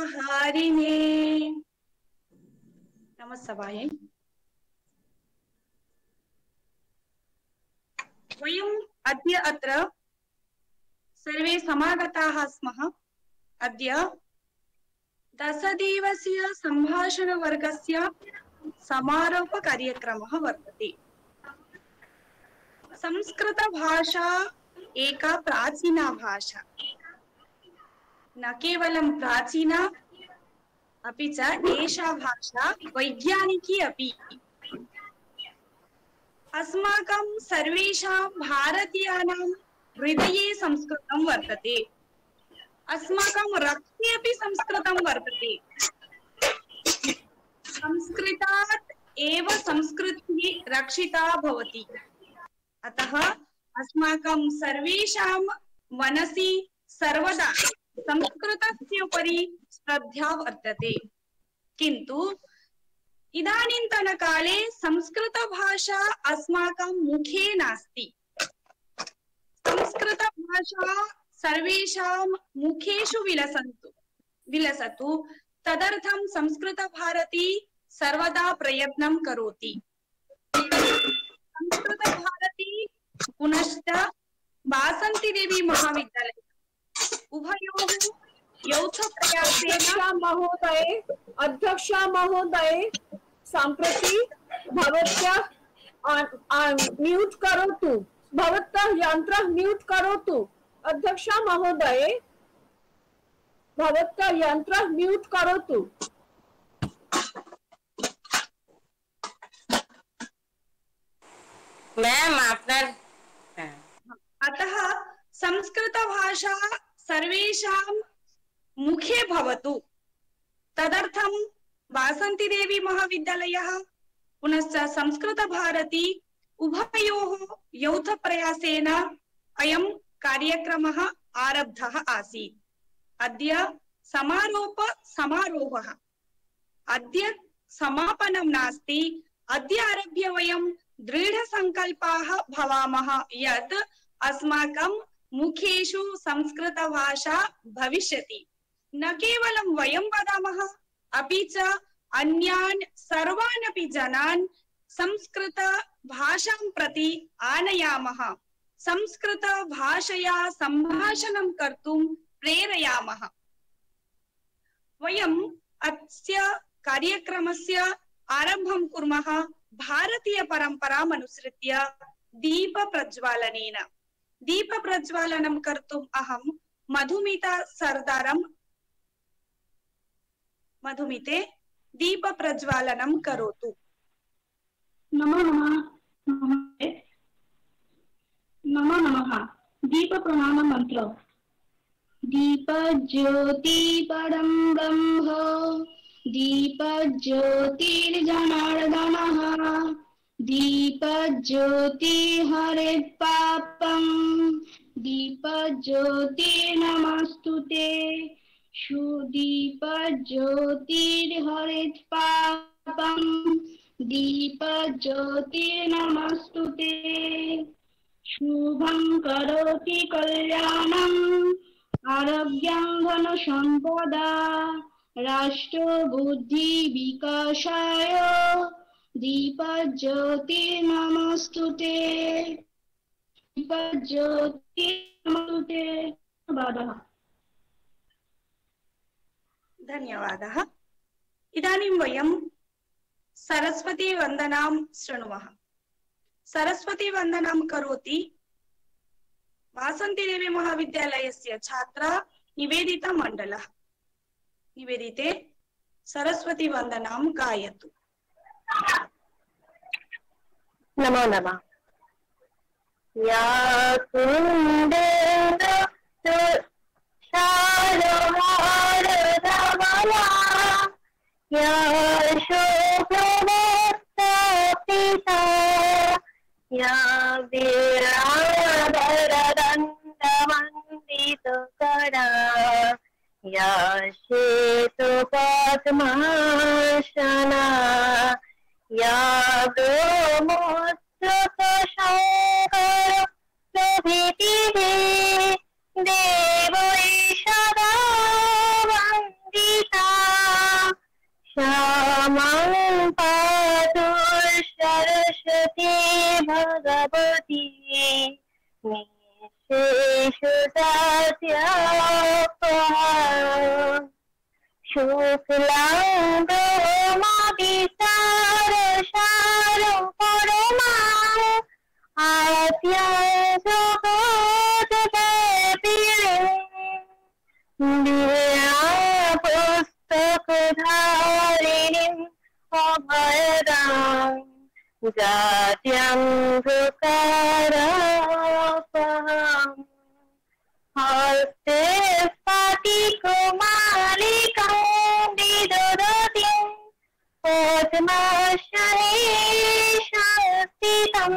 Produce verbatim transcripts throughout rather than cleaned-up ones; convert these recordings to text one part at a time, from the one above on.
हारिणे नमस्सभायै। वयम् अद्य अत्र सर्वे समागताः स्मः। अद्य दशदिवसीय सम्भाषणवर्गस्य समारोप कार्यक्रमः वर्तते। संस्कृतभाषा एका प्राचीना भाषा, न केवलं प्राचीना अपि च एषा भाषा वैज्ञानिकी अपि। अस्माकं सर्वेषां भारतीयानां हृदये संस्कृतं वर्तते, अस्माकं रक्ते अपि संस्कृतं वर्तते। संस्कृतात् एव संस्कृतिः रक्षिता भवति। अतः अस्माकं सर्वेषां मनसि सर्वदा संस्कृतस्य उपरि श्रद्धा वर्तते। किन्तु इदानीन्तनकाले संस्कृतभाषा अस्माकं मुखे नास्ति। संस्कृतभाषा सर्वेषां मुखेषु विलसन्तु विलसतु तदर्थं संस्कृतभारती सर्वदा प्रयत्नं करोति। संस्कृतभारती पुनश्च वासन्तीदेवी महाविद्यालय उभयोः यौथ प्रयासेन महोदय अध्यक्ष महोदय सम्प्रति भवत्याः म्यूट करोतु, भवतः यन्त्रं म्यूट करोतु। अध्यक्ष महोदय भवतः यन्त्रं म्यूट करोतु। मैम आपका अतः संस्कृतभाषा सर्वेषां मुखे भवतु तदर्थं वासन्तीदेवी महाविद्यालयः पुनश्च संस्कृतभारती उभयोः यौथ प्रयासेन अयं कार्यक्रमः आरब्धः आसीत्। अद्य समारोप समारोहः, अद्य समापनं नास्ति। अद्य आरभ्य वयं दृढसङ्कल्पाः भवामः यत् अस्माकं मुखेषु संस्कृतभाषा भविष्यति। न केवलं वयं वदामः अपि च अन्यान् सर्वान् अपि जनान् संस्कृतभाषां प्रति आनयामः, संस्कृतभाषया सम्भाषणं कर्तुं प्रेरयामः। वयम् अस्य कार्यक्रमस्य आरम्भं कुर्मः भारतीय परम्पराम् अनुसृत्य दीपप्रज्वालनेन। दीपप्रज्वालनं कर्तुम् अहं मधुमिता सरदारं मधुमिते दीपप्रज्वालनं करोतु। नमो नमः नमो नमः। दीप प्रणाम मंत्र। दीप ज्योति परं ब्रह्म, दीप ज्योतिर्जनार्दनः, दीप ज्योति हरेत् पापं, दीप ज्योति नमस्तुते। सुदीप ज्योतिर्हरेत् पापं, दीप ज्योति नमस्तुते। शुभं करोति कल्याणं, आरोग्यं धनसम्पदा, राष्ट्र बुद्धि विकासाय, दीप ज्योति नमस्तुते। दीप ज्योति नमस्तुते। धन्यवादः। धन्यवादः। इदानीं वयं सरस्वती वन्दनां शृणुमः। सरस्वती वन्दनां करोति वासन्तीदेवी महाविद्यालयस्य छात्रा निवेदिता मण्डलः। निवेदिते सरस्वती वन्दनां गायतु। नमो नमः। या कुन्देन शारहारधवला, या शोभवत्तपिता, या वीराधरदण्डवन्दितकरा, या श्वेतपद्मासना, या गोमोत्सवशङ्कर प्रभृतिः देवै सदा वन्दिता। शुक्लांगमादिसारसारं परमां आद्याजगद्विलीनं पुस्तकधारिणीम् अभयदां जात्यन्धकारापहाम् हस्ते स्फटिकमालिकां विदधतीं पद्मासने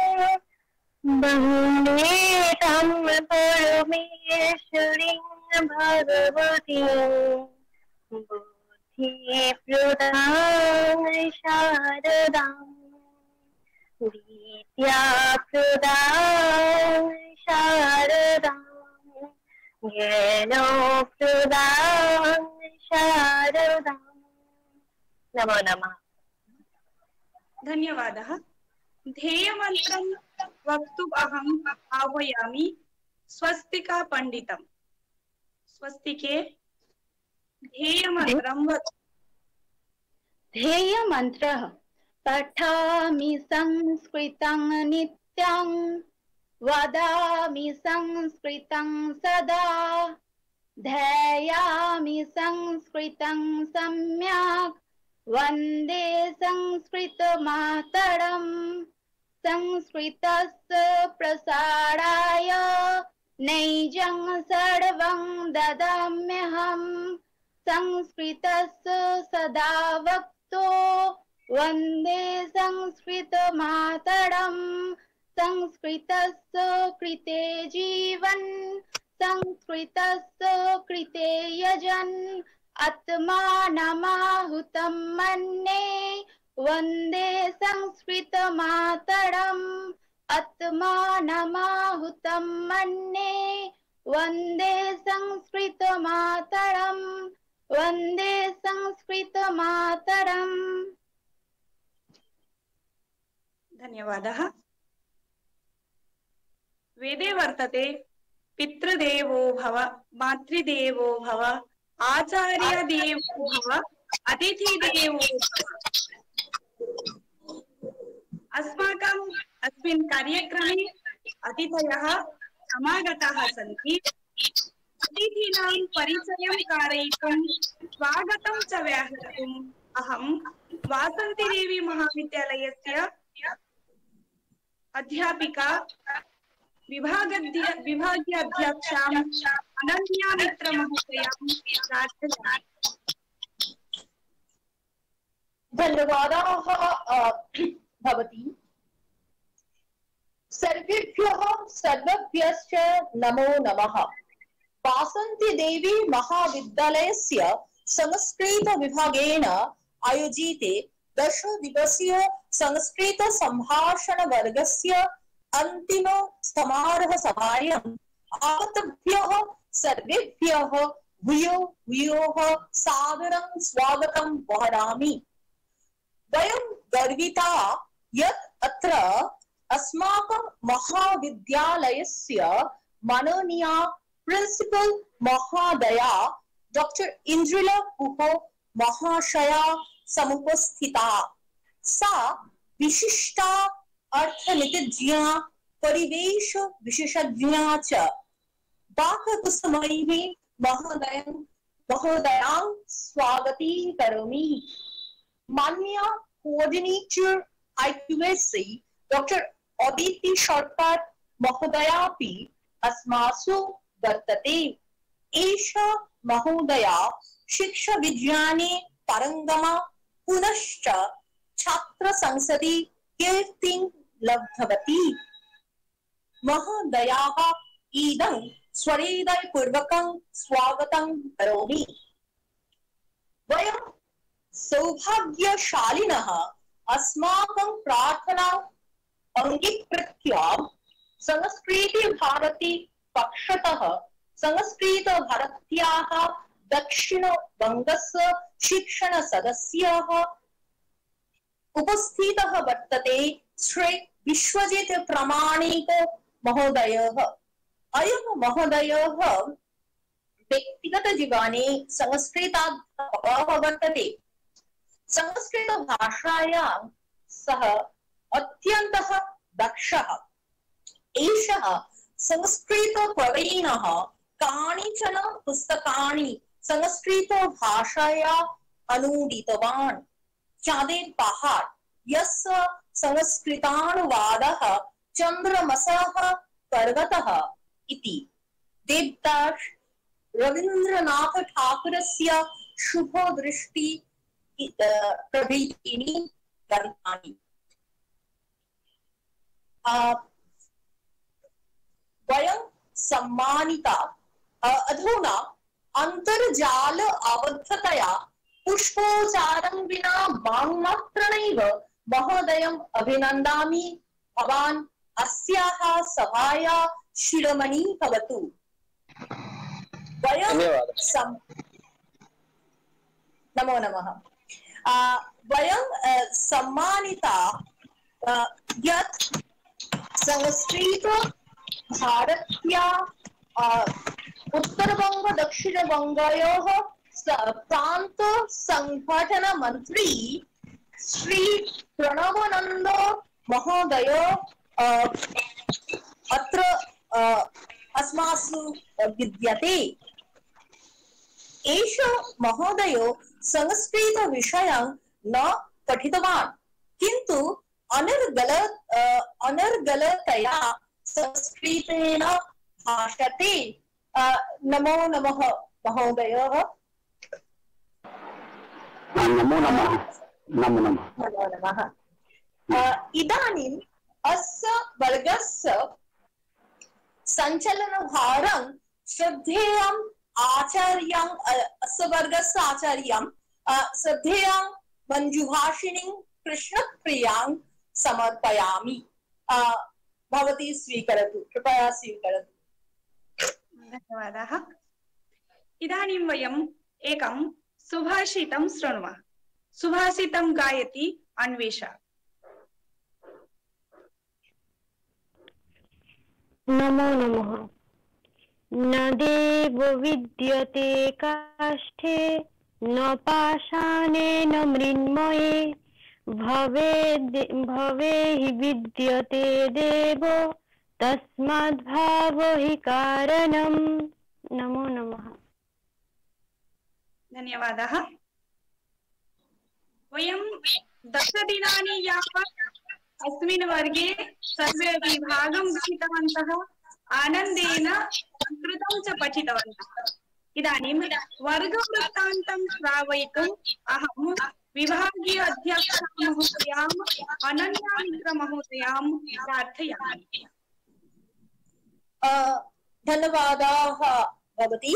वन्दे तं परमेश्वरीं भगवतीं बुद्धिप्रदां शारदां विद्याप्रदां शारदां ज्ञानप्रदां शारदां नमो नमः। धन्यवादः। ध्येयमन्त्रं वक्तुम् अहम् आह्वयामि स्वस्तिका पंडितम्। स्वस्तिके ध्येयमन्त्रं वद। ध्येयमन्त्रः पठामि संस्कृतं नित्यं वदामि संस्कृतं सदा ध्यायामि संस्कृतं सम्यक् वन्दे संस्कृतमातरम् संस्कृतस्य प्रसाराय नैजं सर्वं ददाम्यहम् संस्कृतस्य सदा वक्तो वन्दे संस्कृतमातरम् संस्कृतस्य कृते जीवन् संस्कृतस्य कृते यजन् आत्मानमाहुतं मन्ये वन्दे संस्कृतमातरम् आत्मानमाहुतं मन्ये वन्दे संस्कृतमातरम् वन्दे संस्कृतमातरम्। धन्यवादः। वेदे वर्तते पितृदेवो भव मातृदेवो भव आचार्यदेवो भव अतिथिदेवो भव। अस्माकम् अस्मिन् कार्यक्रमे अतिथयः समागताः सन्ति। अतिथीनां परिचयं कारयितुं स्वागतं च व्याहर्तुम् अहं वासन्तीदेवी महाविद्यालयस्य अध्यापिका विभागद्य विभागीयाध्यक्षां अनन्या मित्र महोदयां प्रार्थयामि। धन्यवादाः भवती। सर्वेभ्यः सर्वेभ्यश्च नमो नमः। वासन्तीदेवी महाविद्यालयस्य संस्कृत विभागेन आयोजिते दश दिवसीय संस्कृत संभाषण वर्गस्य अंतिम समारोह सभायाम् आगतेभ्यः सर्वेभ्यः भूयो भूयोः सादरं स्वागतं वहामि। वयं गर्विताः यत् अत्र अस्माकं महाविद्यालयस्य माननीया प्रिंसिपल महोदया डॉक्टर इंद्रिला कुहो महाशया समुपस्थिता। सा विशिष्टा अर्थनीतिज्ञा परिवेश विशेषज्ञा च वाक्कुसुमैः महोदयं महोदयां स्वागती करोमि। माननीय coordinator I Q S C doctor Aditi Sarkar महोदयापि अस्मासु वर्तते। एषा महोदया शिक्षा विज्ञाने पारङ्गमा पुनश्च छात्र संसदि कीर्तिं लब्धवती। महोदयाः इदं स्वहृदयपूर्वकं स्वागतं करोमि। वयं सौभाग्यशालिनः अस्माकं प्रार्थनां अंगीकृत्य संस्कृत भारती पक्षतः संस्कृत भारत्याः दक्षिण वंगस्य शिक्षण सदस्यः उपस्थितः वर्तते श्री विश्वजित प्रामाणिक महोदयः। अयं महोदयः व्यक्तिगतजीवने संस्कृतात् प्रभावः वर्तते। संस्कृतभाषायां सः अत्यन्तः दक्षः। एषः संस्कृतप्रवीणः कानिचन पुस्तकानि संस्कृतभाषाया अनूदितवान्। चाँदेर पहाड़ यस्य संस्कृतानुवादः चन्द्रमसः पर्वतः इति देवदास रवीन्द्रनाथ ठाकुरस्य शुभदृष्टि प्रभृतीनि ग्रन्थानि। वयं सम्मानिता अधुना अन्तर्जाल आबद्धतया पुष्पोच्चारणं विना वाङ्मात्रेणैव महोदयम् अभिनन्दामि। भवान् अस्याः सभायाः शिरोमणि भवतु। वयं नमो नमः। वयं सम्मानिता यत् संस्कृत भारत्या उत्तरबंग दक्षिणबंगयोः प्रांत संगठन मंत्री श्री प्रणवानंद महोदय अत्र अस्मासु विद्यते। एष महोदय संस्कृत विषयं न पठितवान्, किन्तु अनर्गल अनर्गलतया संस्कृतेन भाषते। नमो नमः महोदय। नमो नमः। नमो नमः। नमो नमः। इदानीम् अस्य वर्गस्य सञ्चालनभारं श्रद्धेयम् आचार्यां अस्य वर्गस्य आचार्यां श्रद्धेयां मञ्जुभाषिणीं कृष्णप्रियां समर्पयामि। भवती स्वीकरोतु, कृपया स्वीकरोतु। धन्यवादाः। इदानीं वयम् एकं सुभाषितं शृणुमः। सुभाषितं गायति अन्वेषा। नमो नमः। न देवो विद्यते काष्ठे न पाषाणेन मृण्मये भवे भवे हि विद्यते देवो तस्माद् भावो हि कारणम्। नमो नमः। धन्यवादाः। वयं दशदिनानि यावत् अस्मिन् वर्गे सर्वे विभागं गृहीतवन्तः, आनन्देन संस्कृतं च पठितवन्तः। इदानीं वर्गवृत्तान्तं श्रावयितुम् अहं विभागीय अध्यक्षा महोदयाम् अनन्या मित्र महोदयां प्रार्थयामि। धन्यवादाः भवती।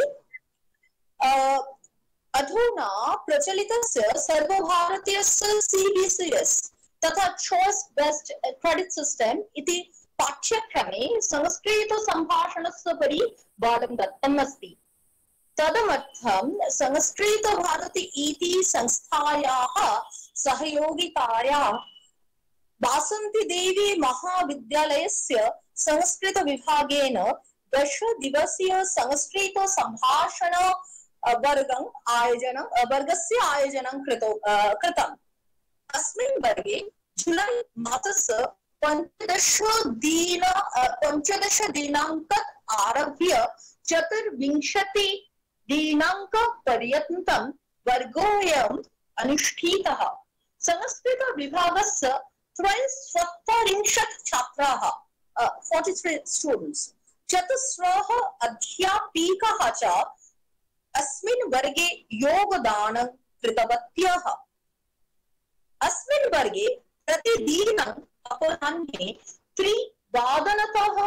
अधुना प्रचलितस्य सर्वभारतीयस्य सीबीसीएस तथा चॉइस बेस्ड क्रेडिट सिस्टम इति पाठ्यक्रमे संस्कृत संभाषणस्य उपरि बलं दत्तम् अस्ति। तदर्थं संस्कृत भारती इति संस्थायाः सहयोगिताया वासंती देवी महाविद्यालयस्य संस्कृत विभागेन दश दिवसीय संस्कृत संभाषण वर्गं आयोजनं वर्गस्य आयोजनं कृतम्। अस्मिन् वर्गे जुलै मासस्य पञ्चदश दिन पञ्चदश दिनाङ्कात् आरभ्य चतुर्विंशति दिनाङ्क पर्यन्तं वर्गोऽयम् अनुष्ठितः। संस्कृत विभागस्य त्रयस्त्रिंशत् छात्राः forty-three students, चतुस्रः अध्यापिकाः च अस्मिन् वर्गे योगदानं कृतवत्यः। अस्मिन् वर्गे प्रतिदिनं अपराह्ने त्रिवादनतः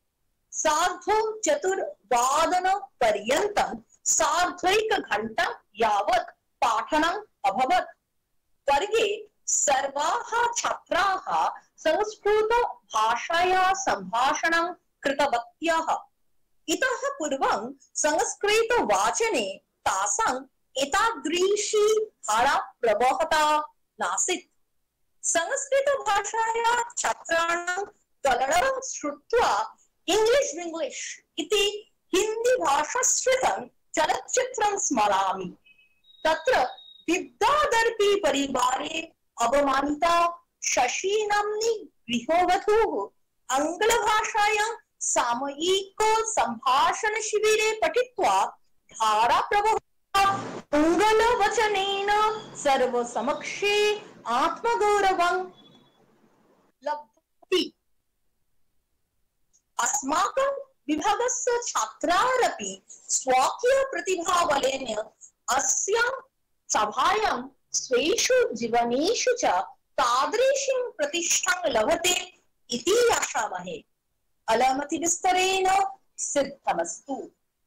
सार्धचतुर्वादन पर्यन्तं सार्धैकघण्टा यावत् पाठनम् अभवत्। वर्गे सर्वाः छात्राः संस्कृत भाषाया सम्भाषणं कृतवत्यः। इतः पूर्वं संस्कृत वाचने तासाम् एतादृशी धारा प्रवहता नासीत्। संस्कृत भाषाया छात्राणां कलरवं श्रुत्वा इंग्लिश विंग्लिश इति हिंदी भाषाश्रितं चलच्चित्रं स्मरामि। तत्र विद्याधर्पी परिवारे अवमानिता शशीनाम्नी गृहवधूः आङ्ग्लभाषायां सामयिक सम्भाषण शिबिरे पठित्वा धाराप्रवहः उङ्गलवचनेन सर्वसमक्षे आत्मगौरवं लब्धवती। अस्माकं विभागस्य छात्रारपि स्वकीय प्रतिभाबलेन अस्यां सभायां स्वेषु जीवनेषु च तादृशीं प्रतिष्ठां लभते इति आशामहे। अलमति विस्तरेण सिद्धमस्तु।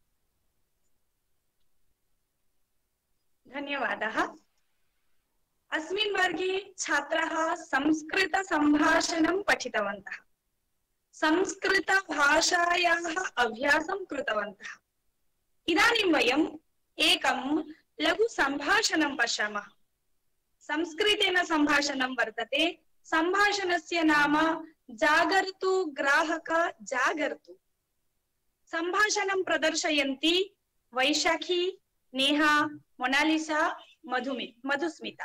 धन्यवादः। अस्मिन् वर्गे छात्राः संस्कृतसम्भाषणं पठितवन्तः, संस्कृतभाषायाः अभ्यासं कृतवन्तः। इदानीं वयम् एकं लघु सम्भाषणं पश्यामः। संस्कृतेन सम्भाषणं वर्तते। सम्भाषणस्य नाम जागर्तु ग्राहक जागर्तु। सम्भाषणं प्रदर्शयन्ति वैशाखी, नेहा, मोनालिसा, मधुमि मधुस्मिता।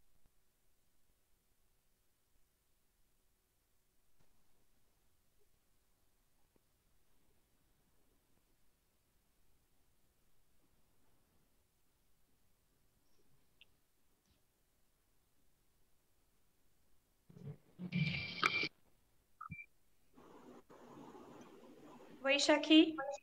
वैशाखी,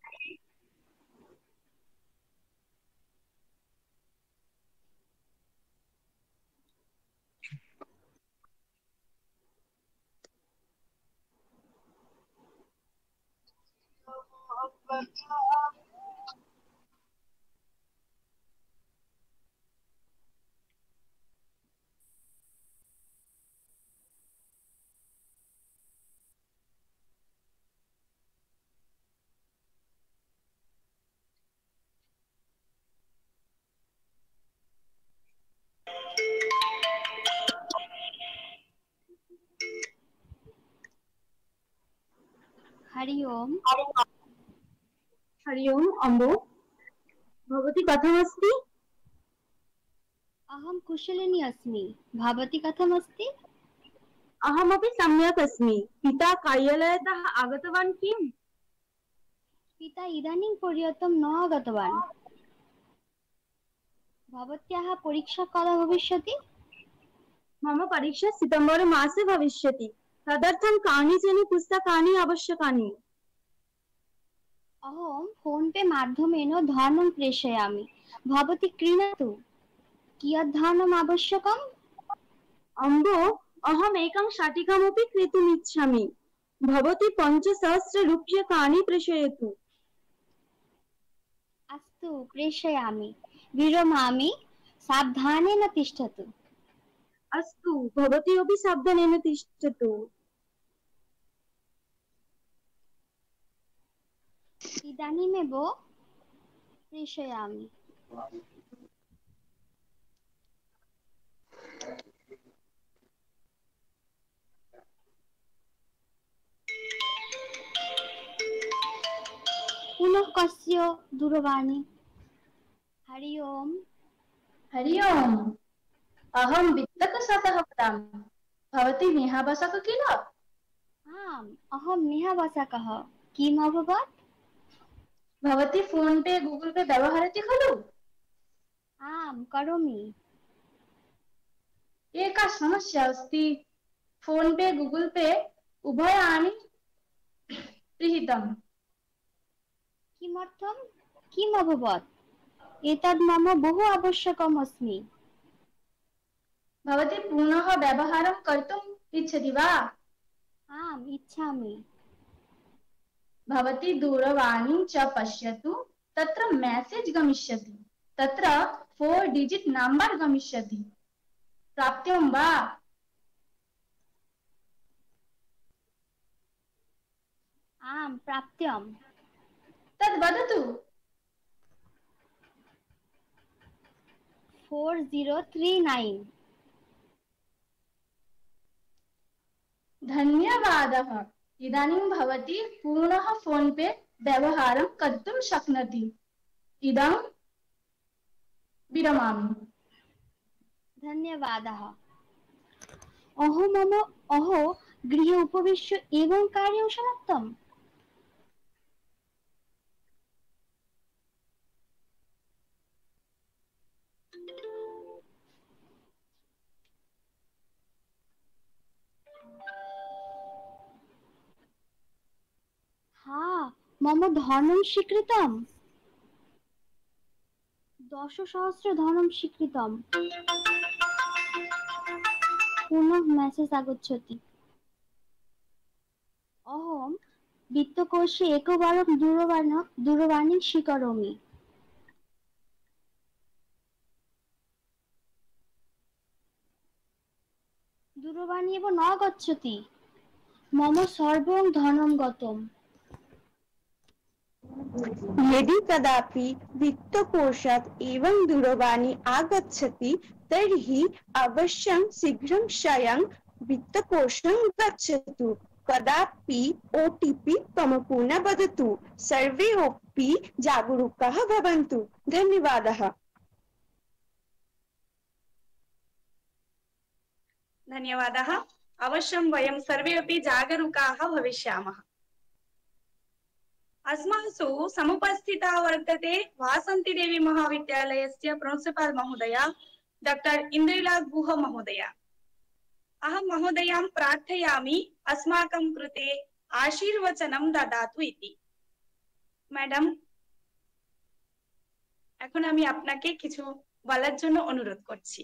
हरि ओम। हरि ओम अम्बो, भवती कथमस्ति? अहं कुशलिनी अस्मि। भवती कथमस्ति? अहमपि सम्यक् अस्मि। पिता कार्यालयतः आगतवान् किम्? पिता इदानीं पर्यन्तं न आगतवान्। भवत्याः परीक्षा कदा भविष्यति? मम परीक्षा सितम्बर मासे भविष्यति। तदर्थं कानिचन पुस्तकानि आवश्यकानि। अहं फोन पे माध्यमेन धनं प्रेषयामि। भवती क्रीणातु। कियत् धनम् आवश्यकम्? अम्बो, अहम् एकं शाटिकामपि क्रेतुम् इच्छामि। भवती पञ्चसहस्ररूप्यकाणि प्रेषयतु। अस्तु, प्रेषयामि। विरमामि। सावधानेन तिष्ठतु। अस्तु, भवती अपि सावधानेन तिष्ठतु। इदानीमेव प्रेषयामि। पुनः कस्य दूरवाणी? हरि ओम। हरि ओम। अहं वित्तकशातः वदामि। भवती नेहा बसाक किल? आम्, अहं नेहा बसाकः। किम् अभवत्? भवती फोन पे गूगल पे व्यवहरति खलु? आम्, करोमि। एका समस्या अस्ति। फोन पे गूगल पे उभयानि पिहितम्। किमर्थं? किम् अभवत्? एतद् मम बहु आवश्यकम् अस्मि। भवती पुनः व्यवहारं कर्तुम् इच्छति वा? आम्, इच्छामि। भवती दूरवाणीं च पश्यतु। तत्र मेसेज गमिष्यति। तत्र फोर डिजिट नंबर गमिष्यति। प्राप्तं वा? आम्, प्राप्तम्। तद् वदतु। Four zero three nine. धन्यवादः। इदानीं भवती पुनः फोन पे व्यवहारं कर्तुं शक्नोति। इदं विरमामि। धन्यवादः। अहो मम अहो गृहे उपविश्य एवं कार्यं समाप्तम्। हा मम धनं स्वीकृतम्। दशसहस्र धनं स्वीकृतम्। पुनः मेसेज आगच्छति। अहं वित्तकोशे एकवारं दूरवाणी दूरवाणीं स्वीकरोमि। दूरवाणी एव न गच्छति। मम सर्वं धनं गतम्। यदि कदापि वित्तकोशात् एवं दूरवाणी आगच्छति तर्हि अवश्यं शीघ्रं स्वयं वित्तकोशं गच्छतु। कदापि ओ टि पि तं पुनः वदतु। सर्वे अपि जागरूकाः भवन्तु। धन्यवादः। धन्यवादः। अवश्यं वयं सर्वे अपि जागरूकाः भविष्यामः। अस्मासु समुपस्थिता वर्तते वासन्तीदेवी महाविद्यालयस्य प्रिन्सिपल् महोदया डॉक्टर इन्द्रिला गुह महोदया। अहं महोदयां प्रार्थयामि अस्माकं कृते आशीर्वचनं ददातु इति। मैडम, এখন আমি আপনাকে কিছু বলার জন্য অনুরোধ করছি।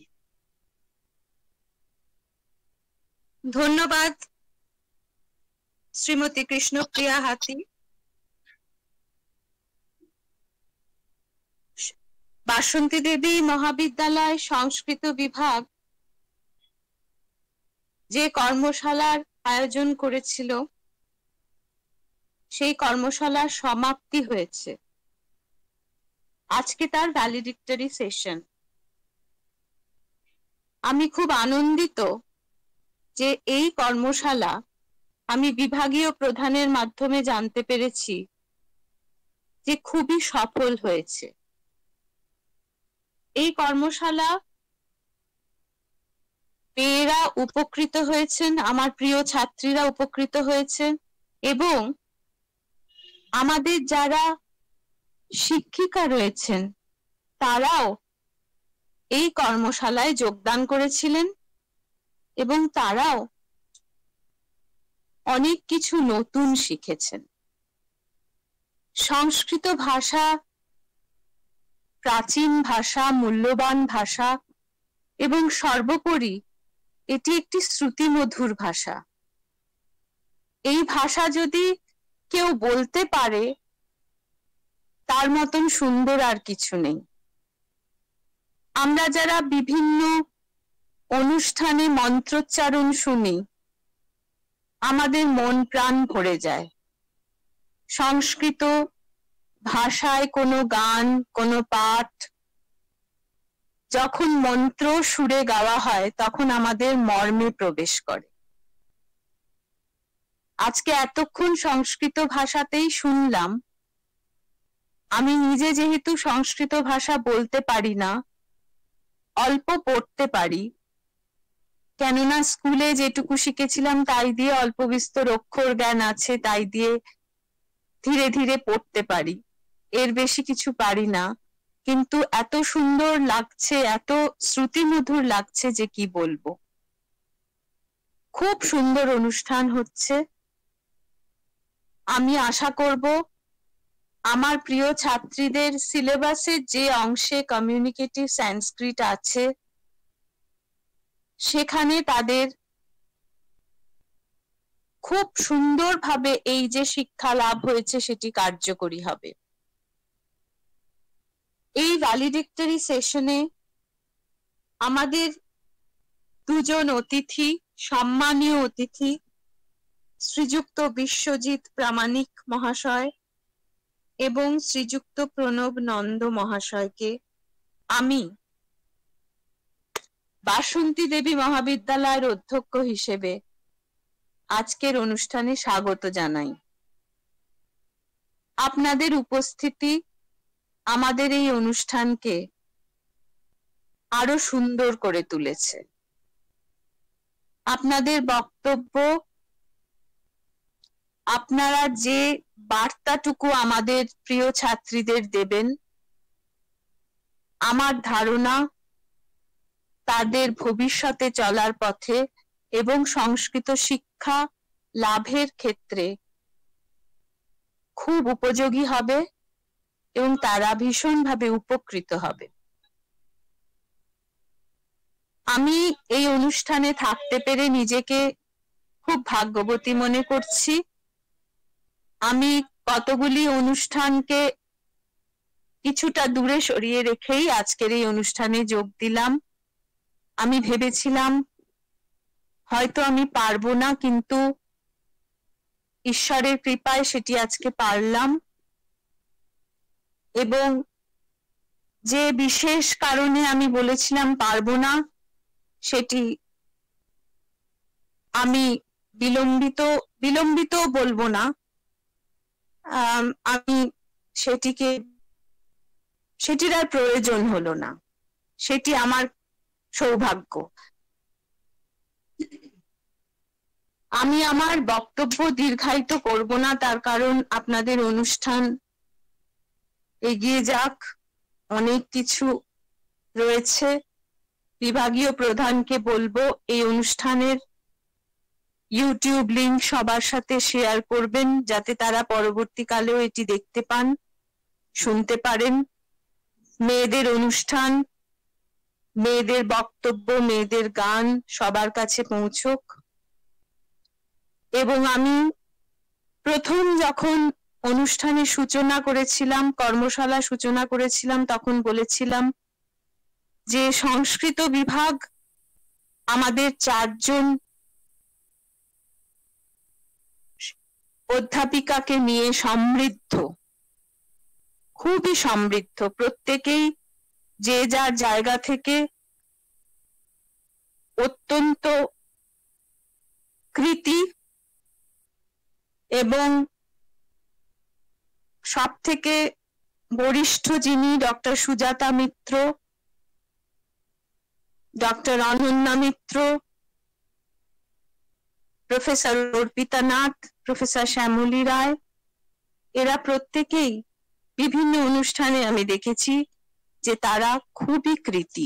ধন্যবাদ শ্রীমতী কৃষ্ণপ্রিয়া হাতি। বাসন্তী দেবী মহাবিদ্যালয় সংস্কৃত বিভাগ যে কর্মশালার আয়োজন করেছিল সেই কর্মশালার সমাপ্তি হয়েছে। আজকে তার ভ্যালিডিক্টরি সেশন। আমি খুব আনন্দিত যে এই কর্মশালা আমি বিভাগীয় প্রধানের মাধ্যমে জানতে পেরেছি যে খুবই সফল হয়েছে। এই কর্মশালা মেয়েরা উপকৃত হয়েছেন, আমার প্রিয় ছাত্রীরা উপকৃত হয়েছেন এবং আমাদের যারা শিক্ষিকা রয়েছেন তারাও এই কর্মশালায় যোগদান করেছিলেন এবং তারাও অনেক কিছু নতুন শিখেছেন। সংস্কৃত ভাষা প্রাচীন ভাষা, মূল্যবান ভাষা এবং সর্বোপরি এটি একটি শ্রুতিমধুর ভাষা। এই ভাষা যদি কেউ বলতে পারে তার মতন সুন্দর আর কিছু নেই। আমরা যারা বিভিন্ন অনুষ্ঠানে মন্ত্রোচ্চারণ শুনি আমাদের মন প্রাণ ভরে যায়। সংস্কৃত ভাষায় কোনো গান, কোনো পাঠ যখন মন্ত্র সুরে গাওয়া হয় তখন আমাদের মর্মে প্রবেশ করে। আজকে এতক্ষণ সংস্কৃত ভাষাতেই শুনলাম। আমি নিজে যেহেতু সংস্কৃত ভাষা বলতে পারি না, অল্প পড়তে পারি, কেননা স্কুলে যেটুকু শিখেছিলাম তাই দিয়ে অল্প বিস্তর অক্ষর জ্ঞান আছে, তাই দিয়ে ধীরে ধীরে পড়তে পারি, এর বেশি কিছু পারি না। কিন্তু এত সুন্দর লাগছে, এত শ্রুতিমধুর লাগছে যে কি বলবো। খুব সুন্দর অনুষ্ঠান হচ্ছে। আমি আশা করব আমার প্রিয় ছাত্রীদের সিলেবাসের যে অংশে কমিউনিকেটিভ সংস্কৃত আছে সেখানে তাদের খুব সুন্দরভাবে এই যে শিক্ষা লাভ হয়েছে সেটি কার্যকরী হবে। এই ভ্যালিডিক্টরি সেশনে আমাদের দুজন অতিথি, সম্মানীয় অতিথি, শ্রীযুক্ত বিশ্বজিৎ প্রামাণিক মহাশয় এবং শ্রীযুক্ত প্রণব নন্দ মহাশয়কে আমি বাসন্তী দেবী মহাবিদ্যালয়ের অধ্যক্ষ হিসেবে আজকের অনুষ্ঠানে স্বাগত জানাই। আপনাদের উপস্থিতি আমাদের এই অনুষ্ঠানকে আরো সুন্দর করে তুলেছে। আপনাদের বক্তব্য, আপনারা যে বার্তাটুকু আমাদের প্রিয় ছাত্রীদের দেবেন, আমার ধারণা তাদের ভবিষ্যতে চলার পথে এবং সংস্কৃত শিক্ষা লাভের ক্ষেত্রে খুব উপযোগী হবে এবং তারা ভীষণভাবে উপকৃত হবে। আমি এই অনুষ্ঠানে থাকতে পেরে নিজেকে খুব ভাগ্যবতী মনে করছি। আমি কতগুলি অনুষ্ঠানকে কিছুটা দূরে সরিয়ে রেখেই আজকের এই অনুষ্ঠানে যোগ দিলাম। আমি ভেবেছিলাম হয়তো আমি পারবো না, কিন্তু ঈশ্বরের কৃপায় সেটি আজকে পারলাম। এবং যে বিশেষ কারণে আমি বলেছিলাম পারবো না, সেটি আমি বিলম্বিত বিলম্বিত বলবো না, আমি সেটিকে সেটির আর প্রয়োজন হলো না। সেটি আমার সৌভাগ্য। আমি আমার বক্তব্য দীর্ঘায়িত করব না, তার কারণ আপনাদের অনুষ্ঠান এগিয়ে যাক, অনেক কিছু রয়েছে। বিভাগীয় প্রধানকে বলবো এই অনুষ্ঠানের ইউটিউব লিংক সবার সাথে শেয়ার করবেন, যাতে তারা পরবর্তীকালেও এটি দেখতে পান, শুনতে পারেন। মেয়েদের অনুষ্ঠান, মেয়েদের বক্তব্য, মেয়েদের গান সবার কাছে পৌঁছক। এবং আমি প্রথম যখন অনুষ্ঠানের সূচনা করেছিলাম, কর্মশালা সূচনা করেছিলাম, তখন বলেছিলাম যে সংস্কৃত বিভাগ আমাদের চারজন অধ্যাপিকাকে নিয়ে সমৃদ্ধ, খুবই সমৃদ্ধ। প্রত্যেকেই যে যার জায়গা থেকে অত্যন্ত কৃতি এবং সব থেকে বরিষ্ঠ যিনি doctor Sujata Mitra, doctor Ananya Mitra, professor Arpita Nath, professor Shyamali Roy, এরা প্রত্যেকেই বিভিন্ন অনুষ্ঠানে আমি দেখেছি যে তারা খুবই কৃতি।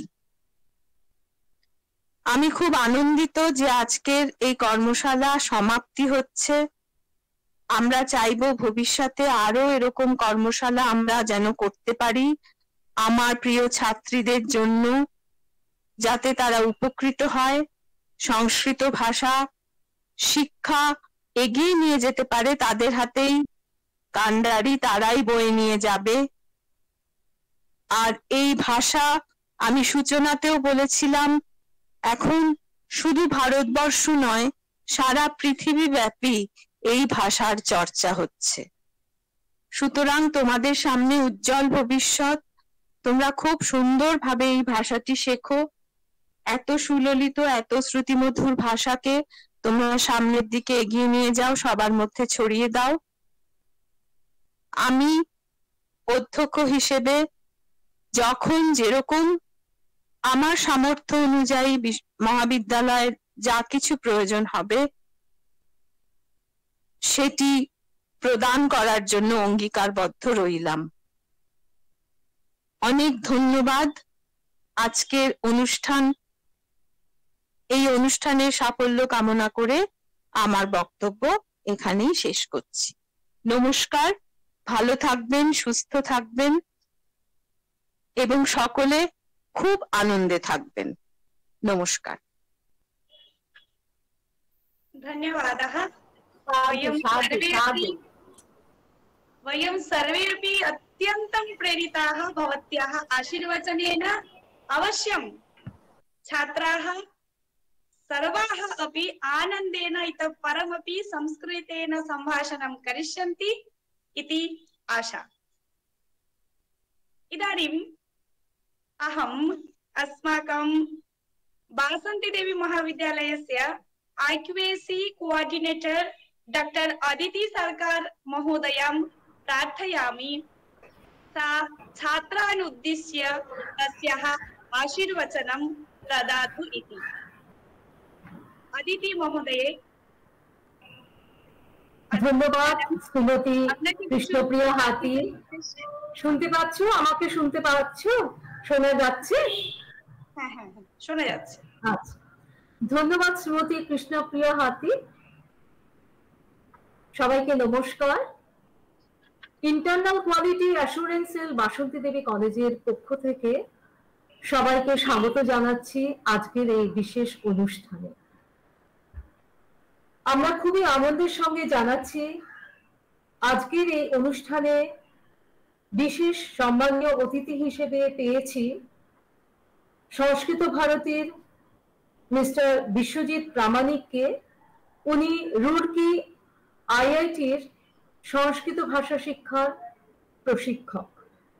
আমি খুব আনন্দিত যে আজকের এই কর্মশালা সমাপ্তি হচ্ছে। আমরা চাইবো ভবিষ্যতে আরো এরকম কর্মশালা আমরা যেন করতে পারি আমার প্রিয় ছাত্রীদের জন্য, যাতে তারা উপকৃত হয়, সংস্কৃত ভাষা শিক্ষা এগিয়ে নিয়ে যেতে পারে। তাদের হাতেই কান্ডারি তারাই বয়ে নিয়ে যাবে। আর এই ভাষা, আমি সূচনাতেও বলেছিলাম, এখন শুধু ভারতবর্ষ নয়, সারা পৃথিবী ব্যাপী এই ভাষার চর্চা হচ্ছে। সুতরাং তোমাদের সামনে উজ্জ্বল ভবিষ্যৎ। তোমরা খুব সুন্দরভাবে এই ভাষাটি শেখো। এত সুললিত, এত শ্রুতিমধুর ভাষাকে তোমরা সামনের দিকে এগিয়ে নিয়ে যাও, সবার মধ্যে ছড়িয়ে দাও। আমি অধ্যক্ষ হিসেবে যখন যেরকম আমার সামর্থ্য অনুযায়ী মহাবিদ্যালয়ের যা কিছু প্রয়োজন হবে সেটি প্রদান করার জন্য অঙ্গীকারবদ্ধ রইলাম। অনেক ধন্যবাদ। আজকের অনুষ্ঠান, এই অনুষ্ঠানের সাফল্য কামনা করে আমার বক্তব্য এখানেই শেষ করছি। নমস্কার, ভালো থাকবেন, সুস্থ থাকবেন এবং সকলে খুব আনন্দে থাকবেন। নমস্কার। धन्यवादः। वयं सर्वेपि वयं सर्वेपि अत्यन्तं प्रेरिताः भवत्याः आशीर्वचनेन। अवश्यं छात्राः सर्वाः अपि आनन्देन इतः परमपि संस्कृतेन सम्भाषणं करिष्यन्ति इति आशा। इदानीम् अहम् अस्माकं वासन्तीदेवी महाविद्यालयस्य I Q A C coordinator doctor Aditi Sarkar महोदयं प्रार्थयामि सा छात्रान् उद्दिश्य तस्याः आशीर्वचनं ददातु इति। अदिति महोदये, ধন্যবাদ শ্রীমতী কৃষ্ণপ্রিয়া হাতি। শুনতে পাচ্ছো? আমাকে শুনতে পাচ্ছো? শোনা যাচ্ছে? হ্যাঁ হ্যাঁ হ্যাঁ শোনা যাচ্ছে। আচ্ছা, ধন্যবাদ শ্রীমতী কৃষ্ণপ্রিয়া হাতি। সবাইকে নমস্কার। Internal quality assurance cell Basanti Devi কলেজের পক্ষ থেকে সবাইকে স্বাগত জানাচ্ছি আজকের এই বিশেষ অনুষ্ঠানে। আমরা খুবই আনন্দের সঙ্গে জানাচ্ছি আজকের এই অনুষ্ঠানে বিশেষ সম্মানীয় অতিথি হিসেবে পেয়েছি সংস্কৃত ভারতীর মিস্টার বিশ্বজিৎ প্রামাণিককে। উনি রুড়কি আইআইটির সংস্কৃত ভাষা শিক্ষার প্রশিক্ষক।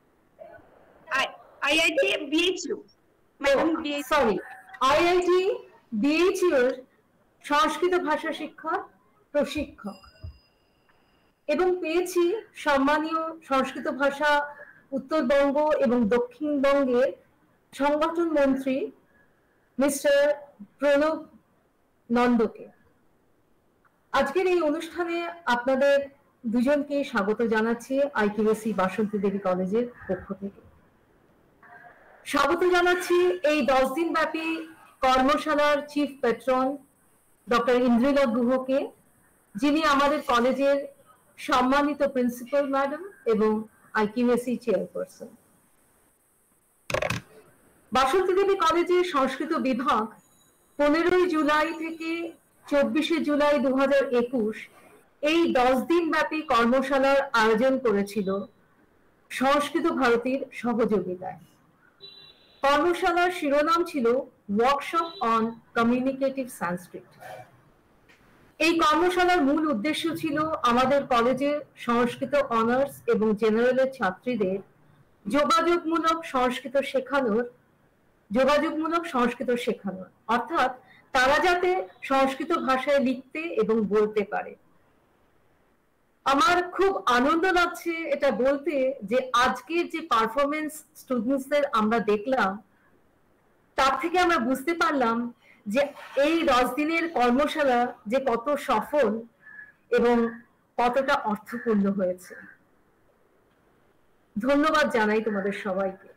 IIT BHU madam, sorry IIT BHU এর সংস্কৃত ভাষা শিক্ষার প্রশিক্ষক এবং পেয়েছি সম্মানীয় সংস্কৃত ভাষা উত্তরবঙ্গ এবং দক্ষিণবঙ্গের সংগঠন মন্ত্রী মিস্টার প্রণব নন্দকে। আজকের এই অনুষ্ঠানে আপনাদের দুজনকে স্বাগত জানাচ্ছি আইকিউএসি বাসন্তী দেবী কলেজের পক্ষ থেকে। স্বাগত জানাচ্ছি এই দশ দিন ব্যাপী কর্মশালার চিফ পেট্রন ডক্টর ইন্দ্রিলা গুহকে, যিনি আমাদের কলেজের সম্মানিত প্রিন্সিপাল ম্যাডাম এবং আইকিউএসি চেয়ারপারসন। বাসন্তী দেবী কলেজের সংস্কৃত বিভাগ পনেরোই জুলাই থেকে চব্বিশে জুলাই দু হাজার একুশ এই দশ দিন ব্যাপী কর্মশালার আয়োজন করেছিল সংস্কৃত ভারতীর সহযোগিতায়। কর্মশালার শিরোনাম ছিল ওয়ার্কশপ অন কমিউনিকেটিভ সংস্কৃত। এই কর্মশালার মূল উদ্দেশ্য ছিল আমাদের কলেজের সংস্কৃত অনার্স এবং জেনারেলের ছাত্রীদের যোগাযোগমূলক সংস্কৃত শেখানোর যোগাযোগমূলক সংস্কৃত শেখানোর অর্থাৎ তারা যাতে সংস্কৃত ভাষায় লিখতে এবং বলতে পারে। আমার খুব আনন্দ লাগছে এটা বলতে যে আজকের যে পারফরমেন্স স্টুডেন্টসদের আমরা দেখলাম তার থেকে আমরা বুঝতে পারলাম যে এই দশ দিনের কর্মশালা যে কত সফল এবং কতটা অর্থপূর্ণ হয়েছে। ধন্যবাদ জানাই তোমাদের সবাইকে।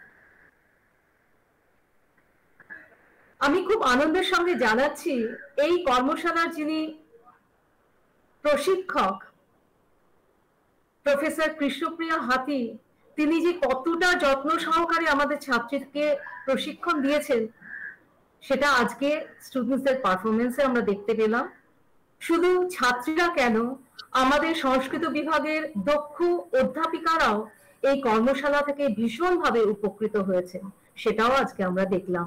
আমি খুব আনন্দের সঙ্গে জানাচ্ছি এই কর্মশালার যিনি প্রশিক্ষক প্রফেসর কৃষ্ণপ্রিয়া হাতি, তিনি যে কতটা যত্ন সহকারে আমাদের ছাত্রীকে প্রশিক্ষণ দিয়েছেন সেটা আজকে স্টুডেন্টসদের পারফরমেন্সে আমরা দেখতে পেলাম। শুধু ছাত্রীরা কেন, আমাদের সংস্কৃত বিভাগের দক্ষ অধ্যাপিকারাও এই কর্মশালা থেকে ভীষণভাবে উপকৃত হয়েছেন, সেটাও আজকে আমরা দেখলাম।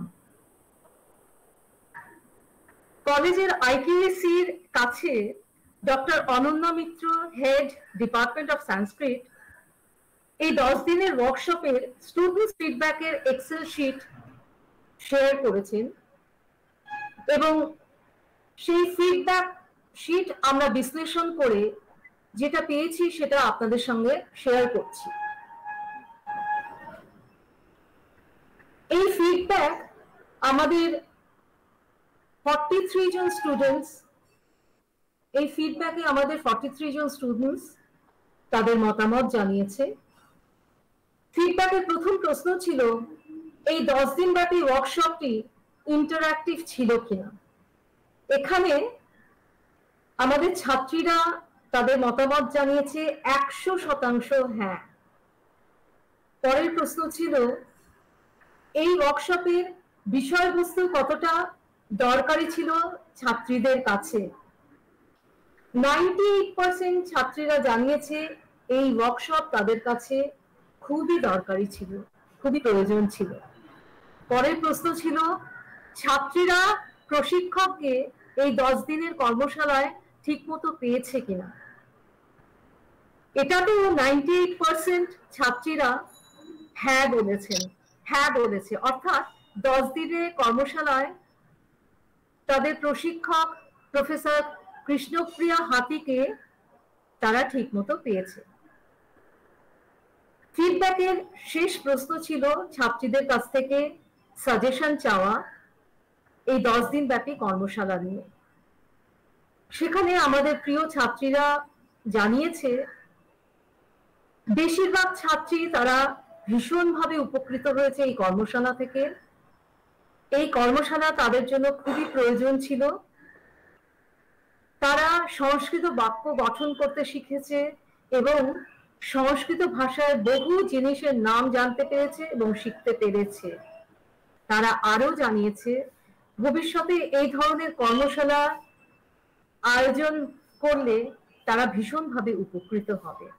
কলেজের আইকিউএসির কাছে doctor Ananya Mitra, head department of Sanskrit, এই দশ দিনের ওয়ার্কশপের স্টুডেন্টস ফিডব্যাকের এক্সেল শিট শেয়ার করেছেন এবং সেই ফিডব্যাক শিট আমরা বিশ্লেষণ করে যেটা পেয়েছি সেটা আপনাদের সঙ্গে শেয়ার করছি। এই ফিডব্যাক আমাদের ফর্টি-থ্রি জন স্টুডেন্টস এই ফিডব্যাকে আমাদের ফর্টি-থ্রি জন স্টুডেন্টস তাদের মতামত জানিয়েছে। ফিডব্যাকের প্রথম প্রশ্ন ছিল এই দশ দিন ব্যাপী ওয়ার্কশপটি ইন্টারঅ্যাক্টিভ ছিল কিনা। এখানে আমাদের ছাত্রীরা তাদের মতামত জানিয়েছে একশো শতাংশ হ্যাঁ। পরের প্রশ্ন ছিল এই ওয়ার্কশপের বিষয়বস্তু কতটা দরকারি ছিল ছাত্রীদের কাছে। নাইনটি এইট পার্সেন্ট ছাত্রীরা জানিয়েছে এই ওয়ার্কশপ তাদের কাছে খুবই দরকারি ছিল, খুবই প্রয়োজন ছিল। পরের প্রশ্ন ছিল ছাত্রীরা প্রশিক্ষককে এই দশ দিনের কর্মশালায় ঠিক মতো পেয়েছে কিনা। এটাতেও নাইনটি এইট পার্সেন্ট ছাত্রীরা হ্যাঁ বলেছেন, হ্যাঁ বলেছে, অর্থাৎ দশ দিনের কর্মশালায় তাদের প্রশিক্ষক প্রফেসর কৃষ্ণপ্রিয়া হাতিকে তারা ঠিক মতো পেয়েছে। ফিডব্যাকের শেষ প্রশ্ন ছিল ছাত্রীদের কাছ থেকে সাজেশন চাওয়া এই দশ দিন ব্যাপী কর্মশালা নিয়ে। সেখানে আমাদের প্রিয় ছাত্রীরা জানিয়েছে বেশিরভাগ ছাত্রী তারা ভীষণভাবে উপকৃত হয়েছে এই কর্মশালা থেকে। এই কর্মশালা তাদের জন্য খুবই প্রয়োজন ছিল। তারা সংস্কৃত বাক্য গঠন করতে শিখেছে এবং সংস্কৃত ভাষায় বহু জিনিসের নাম জানতে পেরেছে এবং শিখতে পেরেছে। তারা আরো জানিয়েছে ভবিষ্যতে এই ধরনের কর্মশালা আয়োজন করলে তারা ভীষণভাবে উপকৃত হবে।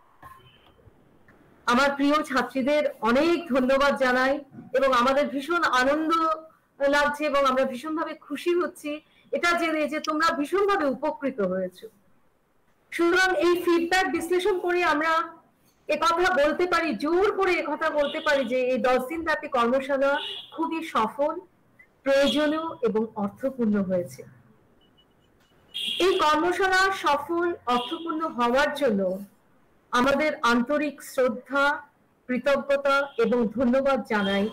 আমার প্রিয় ছাত্রীদের অনেক ধন্যবাদ জানাই এবং আমাদের ভীষণ আনন্দ লাগছে এবং আমরা ভীষণভাবে খুশি হচ্ছি এটা জেনে যে তোমরা ভীষণভাবে উপকৃত হয়েছো। সুতরাং এই ফিডব্যাক বিশ্লেষণ করে আমরা একথা বলতে পারি, জোর করে একথা বলতে পারি যে এই দশ দিন ব্যাপী কর্মশালা খুবই সফল, প্রয়োজনীয় এবং অর্থপূর্ণ হয়েছে। এই কর্মশালা সফল অর্থপূর্ণ হওয়ার জন্য আমাদের আন্তরিক শ্রদ্ধা, কৃতজ্ঞতা এবং ধন্যবাদ জানাই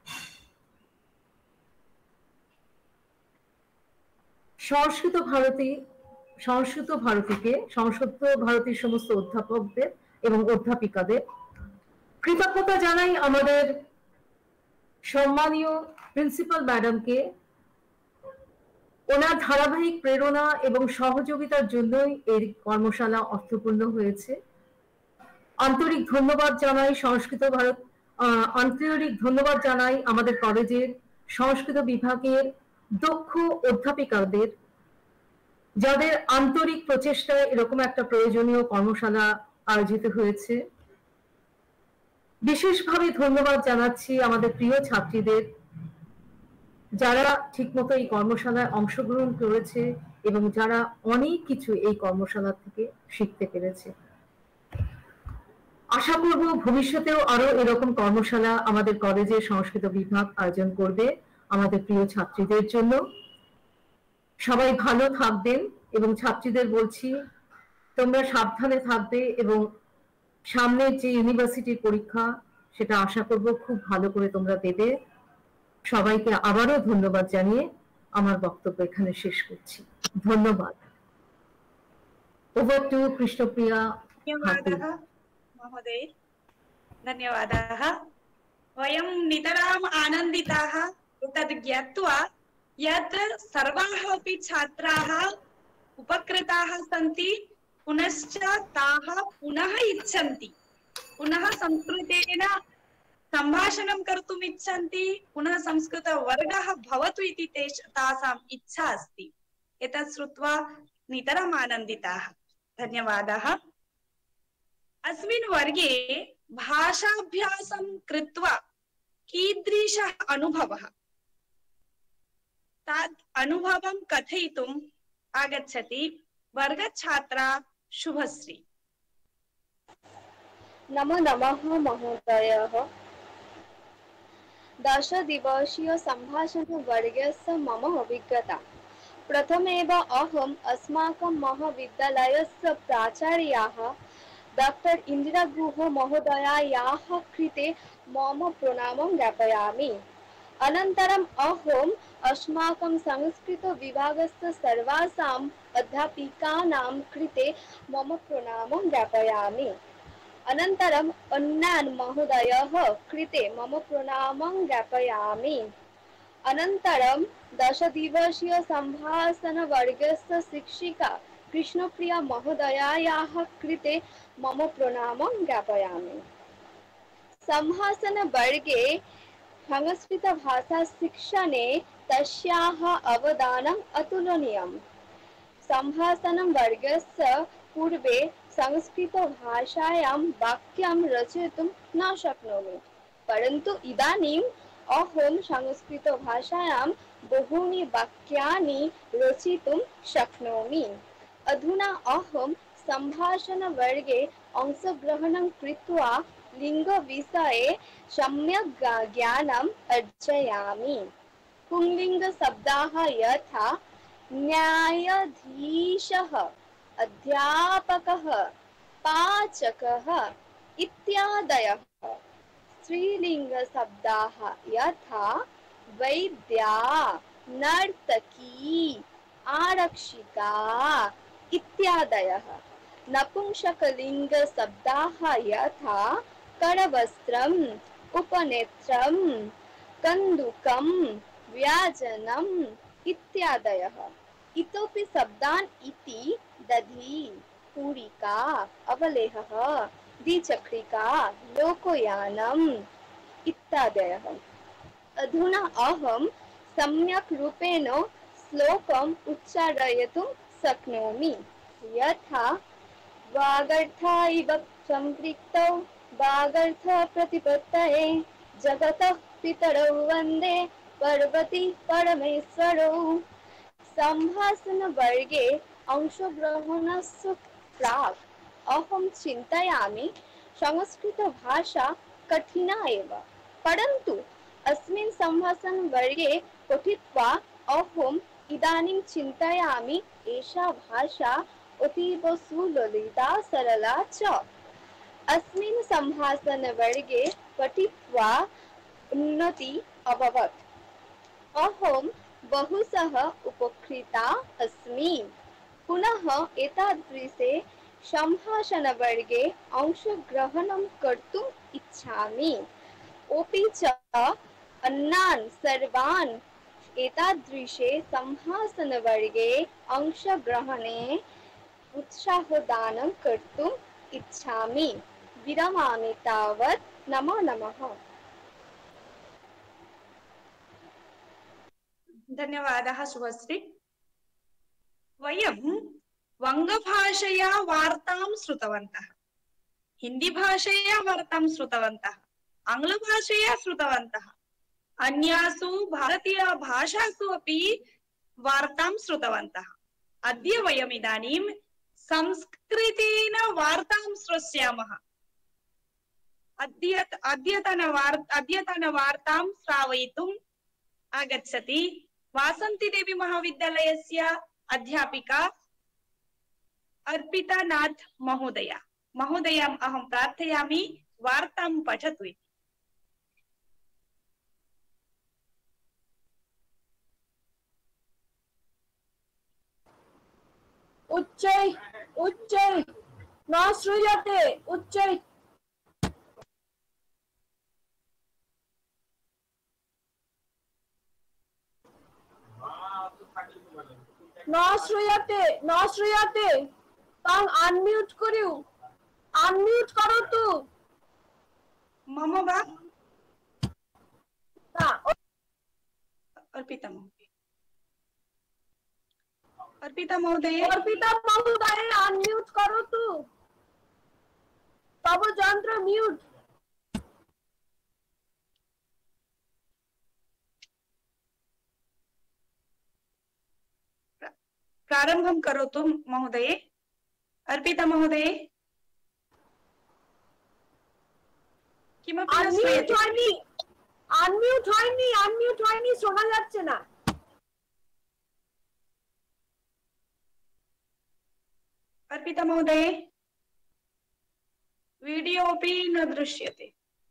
সংস্কৃত ভারতী সংস্কৃত ভারতীকে সংস্কৃত ভারতীর সমস্ত অধ্যাপকদের এবং অধ্যাপিকাদের। কৃতজ্ঞতা জানাই আমাদের সম্মানীয় প্রিন্সিপাল ম্যাডামকে। ওনার ধারাবাহিক প্রেরণা এবং সহযোগিতার জন্যই এই কর্মশালা অর্থপূর্ণ হয়েছে। আন্তরিক ধন্যবাদ জানাই সংস্কৃত ভারত আন্তরিক ধন্যবাদ জানাই আমাদের কলেজের সংস্কৃত বিভাগের দক্ষ অধ্যাপিকাদের, যাদের আন্তরিক প্রচেষ্টায় এরকম একটা প্রয়োজনীয় কর্মশালা আয়োজিত হয়েছে। বিশেষভাবে ধন্যবাদ জানাচ্ছি আমাদের প্রিয় ছাত্রীদের, যারা ঠিকমতো এই কর্মশালায় অংশগ্রহণ করেছে এবং যারা অনেক কিছু এই কর্মশালা থেকে শিখতে পেরেছে। আশা করব ভবিষ্যতেও আরো এরকম কর্মশালা আমাদের কলেজের সংস্কৃত বিভাগ আয়োজন করবে আমাদের প্রিয় ছাত্রীদের জন্য। সবাই ভালো থাকবেন এবং ছাত্রীদের বলছি তোমরা সাবধানে থাকবে এবং সামনের যে ইউনিভার্সিটির পরীক্ষা সেটা আশা করব খুব ভালো করে তোমরা দেবে। সবাইকে আবারও ধন্যবাদ জানিয়ে আমার বক্তব্য এখানে শেষ করছি। ধন্যবাদ। Over to Krishnapriya. धन्यवादः महोदय, धन्यवादः। वयं नितराम् आनन्दिताः एतद् ज्ञात्वा यत् सर्वाः अपि छात्राः उपकृताः सन्ति, पुनश्च ताः पुनः इच्छन्ति, पुनः संस्कृतेन सम्भाषणं कर्तुम् इच्छन्ति, पुनः संस्कृतवर्गः भवतु इति तासाम् इच्छा अस्ति। एतत् श्रुत्वा नितराम् आनन्दिताः। धन्यवादः। अस्मिन् वर्गे भाषाभ्यासं कृत्वा कीदृशः अनुभवः, तद् अनुभवं कथयितुम् आगच्छति वर्गछात्रा शुभश्री। नमो नमः महोदयः। दश दिवसीय सम्भाषण वर्गस्य मम अभिज्ञता। प्रथमेव अहम् अस्माकं महाविद्यालयस्य प्राचार्याः डॉक्टर इंदिरा गुह महोदयायाः कृते मम प्रणामं ज्ञापयामि। अनन्तरम् अहम् अस्माकं संस्कृत विभागस्य सर्वासाम् अध्यापिकानां कृते मम प्रणामं ज्ञापयामि। अनन्तरम् अन्यान् महोदयः कृते मम प्रणामं ज्ञापयामि। अनन्तरं दशदिवसीय सम्भाषण वर्गस्य शिक्षिका कृष्णप्रिया महोदयायाः कृते मम प्रणामं ज्ञापयामि। सम्भाषण वर्गे संस्कृत भाषा शिक्षणे तस्याः अवदानम् अतुलनीयम्। सम्भाषण वर्गस्य पूर्वे संस्कृत भाषायां वाक्यं रचयितुं न शक्नोमि, परन्तु इदानीम् अहं संस्कृत भाषायां बहूनि वाक्यानि रचितुं शक्नोमि। अधुना अहं सम्भाषण वर्गे अंशग्रहणं कृत्वा लिङ्गविषये सम्यक् ज्ञानम् अर्जयामि। पुंलिङ्गशब्दाः यथा न्यायाधीशः, अध्यापकः, पाचकः, इत्यादयः स्त्रीलिङ्गशब्दाः यथा वैद्या, नर्तकी, आरक्षिका इत्यादयः। नपुंसकलिङ्गशब्दाः यथा करवस्त्रम्, उपनेत्रम्, कन्दुकम्, व्याजनम् इत्यादयः। इतोपि शब्दान् इति, दधि, पूरिका, अवलेहः, द्विचक्रिका, लोकयानम् इत्यादयः। अधुना अहं सम्यक् रूपेण श्लोकम् उच्चारयितुं शक्नोमि। यथा वागर्था इव सम्पृक्तौ वागर्थ प्रतिपत्तये जगतः पितरौ वन्दे पार्वती परमेश्वरौ। सम्भाषण वर्गे अंशग्रहणस्य प्राक् अहं चिन्तयामि संस्कृत भाषा कठिना एव, परन्तु अस्मिन् सम्भाषण वर्गे पठित्वा अहम् इदानीं चिन्तयामि एषा भाषा अतीव सुललिता सरला च। अस्मिन् सम्भाषण वर्गे पठित्वा उन्नति अभवत्। अहं बहुशः उपकृता अस्मि। पुनः एतादृशे सम्भाषणवर्गे अंशग्रहणं कर्तुम् इच्छामि। अपि च अन्यान् सर्वान् एतादृशे सम्भाषणवर्गे अंशग्रहणे उत्साहदानं कर्तुम् इच्छामि। विरमामि तावत्। नमो नमः। धन्यवादः शुभश्री। वयं वङ्गभाषया वार्तां श्रुतवन्तः, हिन्दीभाषया वार्तां श्रुतवन्तः, आङ्ग्लभाषया श्रुतवन्तः, अन्यासु भारतीयभाषासु अपि वार्तां श्रुतवन्तः। अद्य वयम् इदानीं संस्कृतेन वार्तां श्रोष्यामः। अद्य अद्यतनवार् अद्यतनवार्तां श्रावयितुम् आगच्छति वासन्तीदेवी महाविद्यालयस्य अध्यापिका अर्पिता नाथ महोदया। महोदयाम् अहं प्रार्थयामि वार्तां पठतु इति। उच्चै उच्चै न श्रूयते। उच्चै न श्रूयते न श्रूयते। तं अनम्यूट करू। अनम्यूट करो तू। मम वा अर्पिता अर्पिता महोदय अर्पिता महोदय अनम्यूट करो तू। तब यंत्र म्यूट। प्रारंभं करोतु महोदय। अर्पिता महोदय किमपि न श्रूयते। अनम्यूट হয়নি अनम्यूट হয়নি শোনা যাচ্ছে না। अर्पिता महोदय वीडियो अपि न दृश्यते।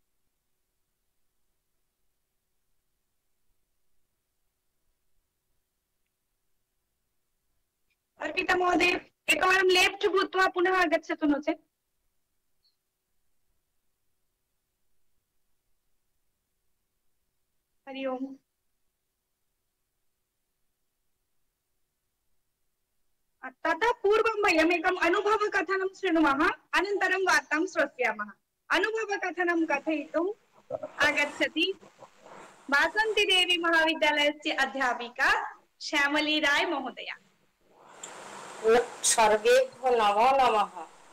अर्पिता महोदय एकवारं लेफ्ट भूत्वा पुनः आगच्छतु नो चेत्। हरि ओम्। ततः पूर्वं वयम् एकम् अनुभवकथनं शृणुमः, अनन्तरं वार्तां श्रोष्यामः। अनुभवकथनं कथयितुम् आगच्छति वासन्तीदेवी महाविद्यालयस्य अध्यापिका श्यामली राय महोदया। सर्वेभ्यो नमो नमः।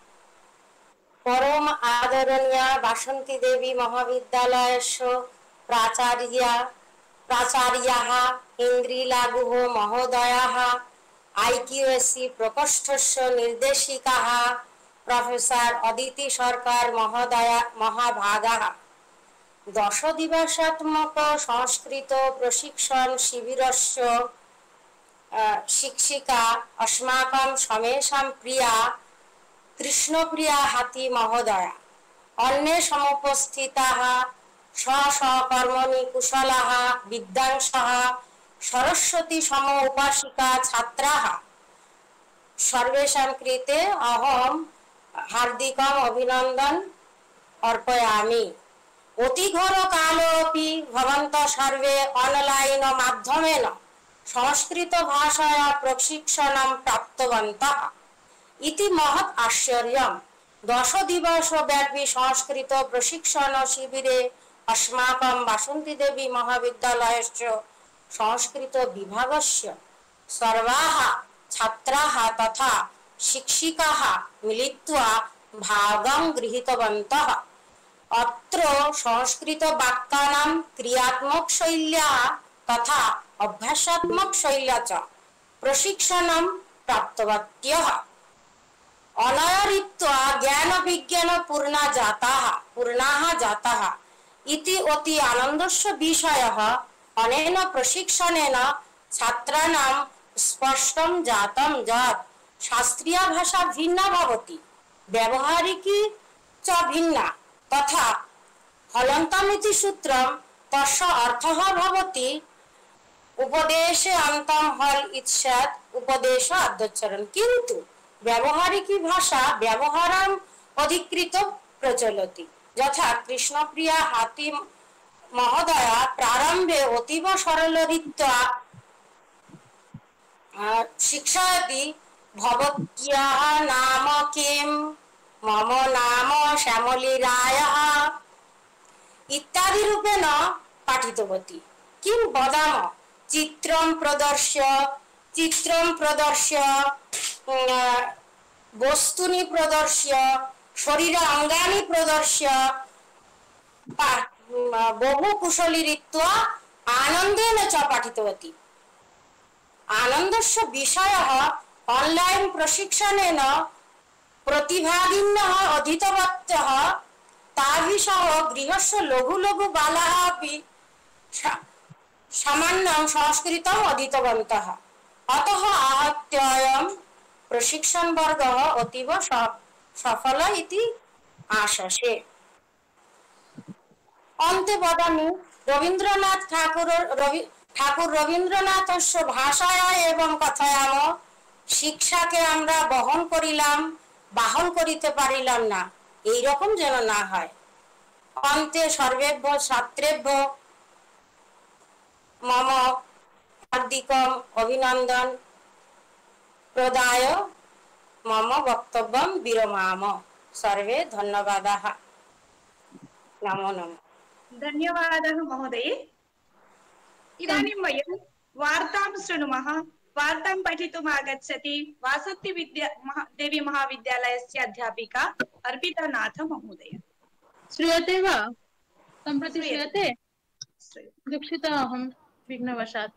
परम आदरणीया वासन्तीदेवी महाविद्यालयस्य प्राचार्या प्राचार्याः इन्द्रिलागुः महोदयाः, आईक्यूएससी प्रकोष्ठस्य निर्देशिकाः प्रोफेसर अदिति सरकार महोदया महाभागाः, दश दिवसात्मक संस्कृत प्रशिक्षण शिबिरस्य शिक्षिका अस्माकं समेषां प्रिया कृष्णप्रिया हाथी महोदया, अन्ये समुपस्थिताः स्व स्वकर्मणि कुशलाः विद्वांसः सरस्वती सम उपासिका छात्राः सर्वेषां कृते अहं हार्दिकम् अभिनन्दनं अर्पयामि। अतिघोरकालोऽपि भवन्तः सर्वे ऑनलाइन माध्यमेन संस्कृत भाषाया प्रशिक्षणं प्राप्तवन्तः इति महत् आश्चर्यम्। दश दिवस व्यापी संस्कृत प्रशिक्षण शिबिरे अस्माकं वासन्ती देवी महाविद्यालयस्य संस्कृत विभागस्य सर्वाः छात्राः तथा शिक्षिकाः मिलित्वा भागं गृहीतवन्तः। अत्र संस्कृत वाक्यानां क्रियात्मक शैल्या तथा अभ्यासात्मक शैल्या च प्रशिक्षणं प्राप्तवत्यः। अनया ज्ञान विज्ञान पूर्णा जाताः पूर्णाः जाताः इति अति आनन्दस्य विषयः। अनेन प्रशिक्षणेन छात्राणां स्पष्टं जातं यत् शास्त्रीय भाषा भिन्ना भवति, व्यावहारिकी च भिन्ना तथा हलन्तमिति सूत्रं तस्य अर्थः भवति उपदेशे अन्तं हल इत्स्यात् उपदेश अध्यचरण। किन्तु व्यावहारिकी भाषा व्यवहारम् अधिकृत्य प्रचलति। यथा कृष्णप्रिया हाती महोदया प्रारंभे अतीव सरलरीत्या शिक्षयति। भवत्याः नाम किं? मम नाम श्यामली रायः इत्यादि रूपेण पाठितवती। किं वदाम? चित्रं प्रदर्श्य चित्रं प्रदर्श्य वस्तूनि प्रदर्श्य शरीर अंगानि प्रदर्श्य बहु कुशली रीत्या आनंदेन च पाठितवती। आनन्दस्य विषयः ऑनलाइन प्रशिक्षणेन प्रतिभागिनः अधीतवत्यः ताभिः सह गृहस्य लघु लघु बालाः अपि सामान्यं संस्कृतम् अधीतवन्तः। अतः आहत्यायं प्रशिक्षण वर्गः अतीव सफल इति आशसे। अन्ते वदामि रवीन्द्रनाथ ठाकुर रवि ठाकुर रवीन्द्रनाथस्य भाषाया एवं कथयाम শিক্ষাকে আমরা বহন করিলাম বাহন করিতে পারিলাম না, এই রকম যেন না হয়। অন্তে সর্বেভ্য ছাত্রেভ্য মম হার্দিকম অভিনন্দন প্রদায় मम वक्तव्यं विरमाम। सर्वे धन्यवादाः। नमो नमः। धन्यवादः महोदय। इदानीं वयं वार्तां शृणुमः। वार्तां पठितुम् आगच्छति वासन्ती विद्या देवी महाविद्यालयस्य अध्यापिका अर्पिता नाथ महोदय। श्रूयते वा? सम्प्रति श्रूयते? दुःखिता अहं विघ्नवशात्।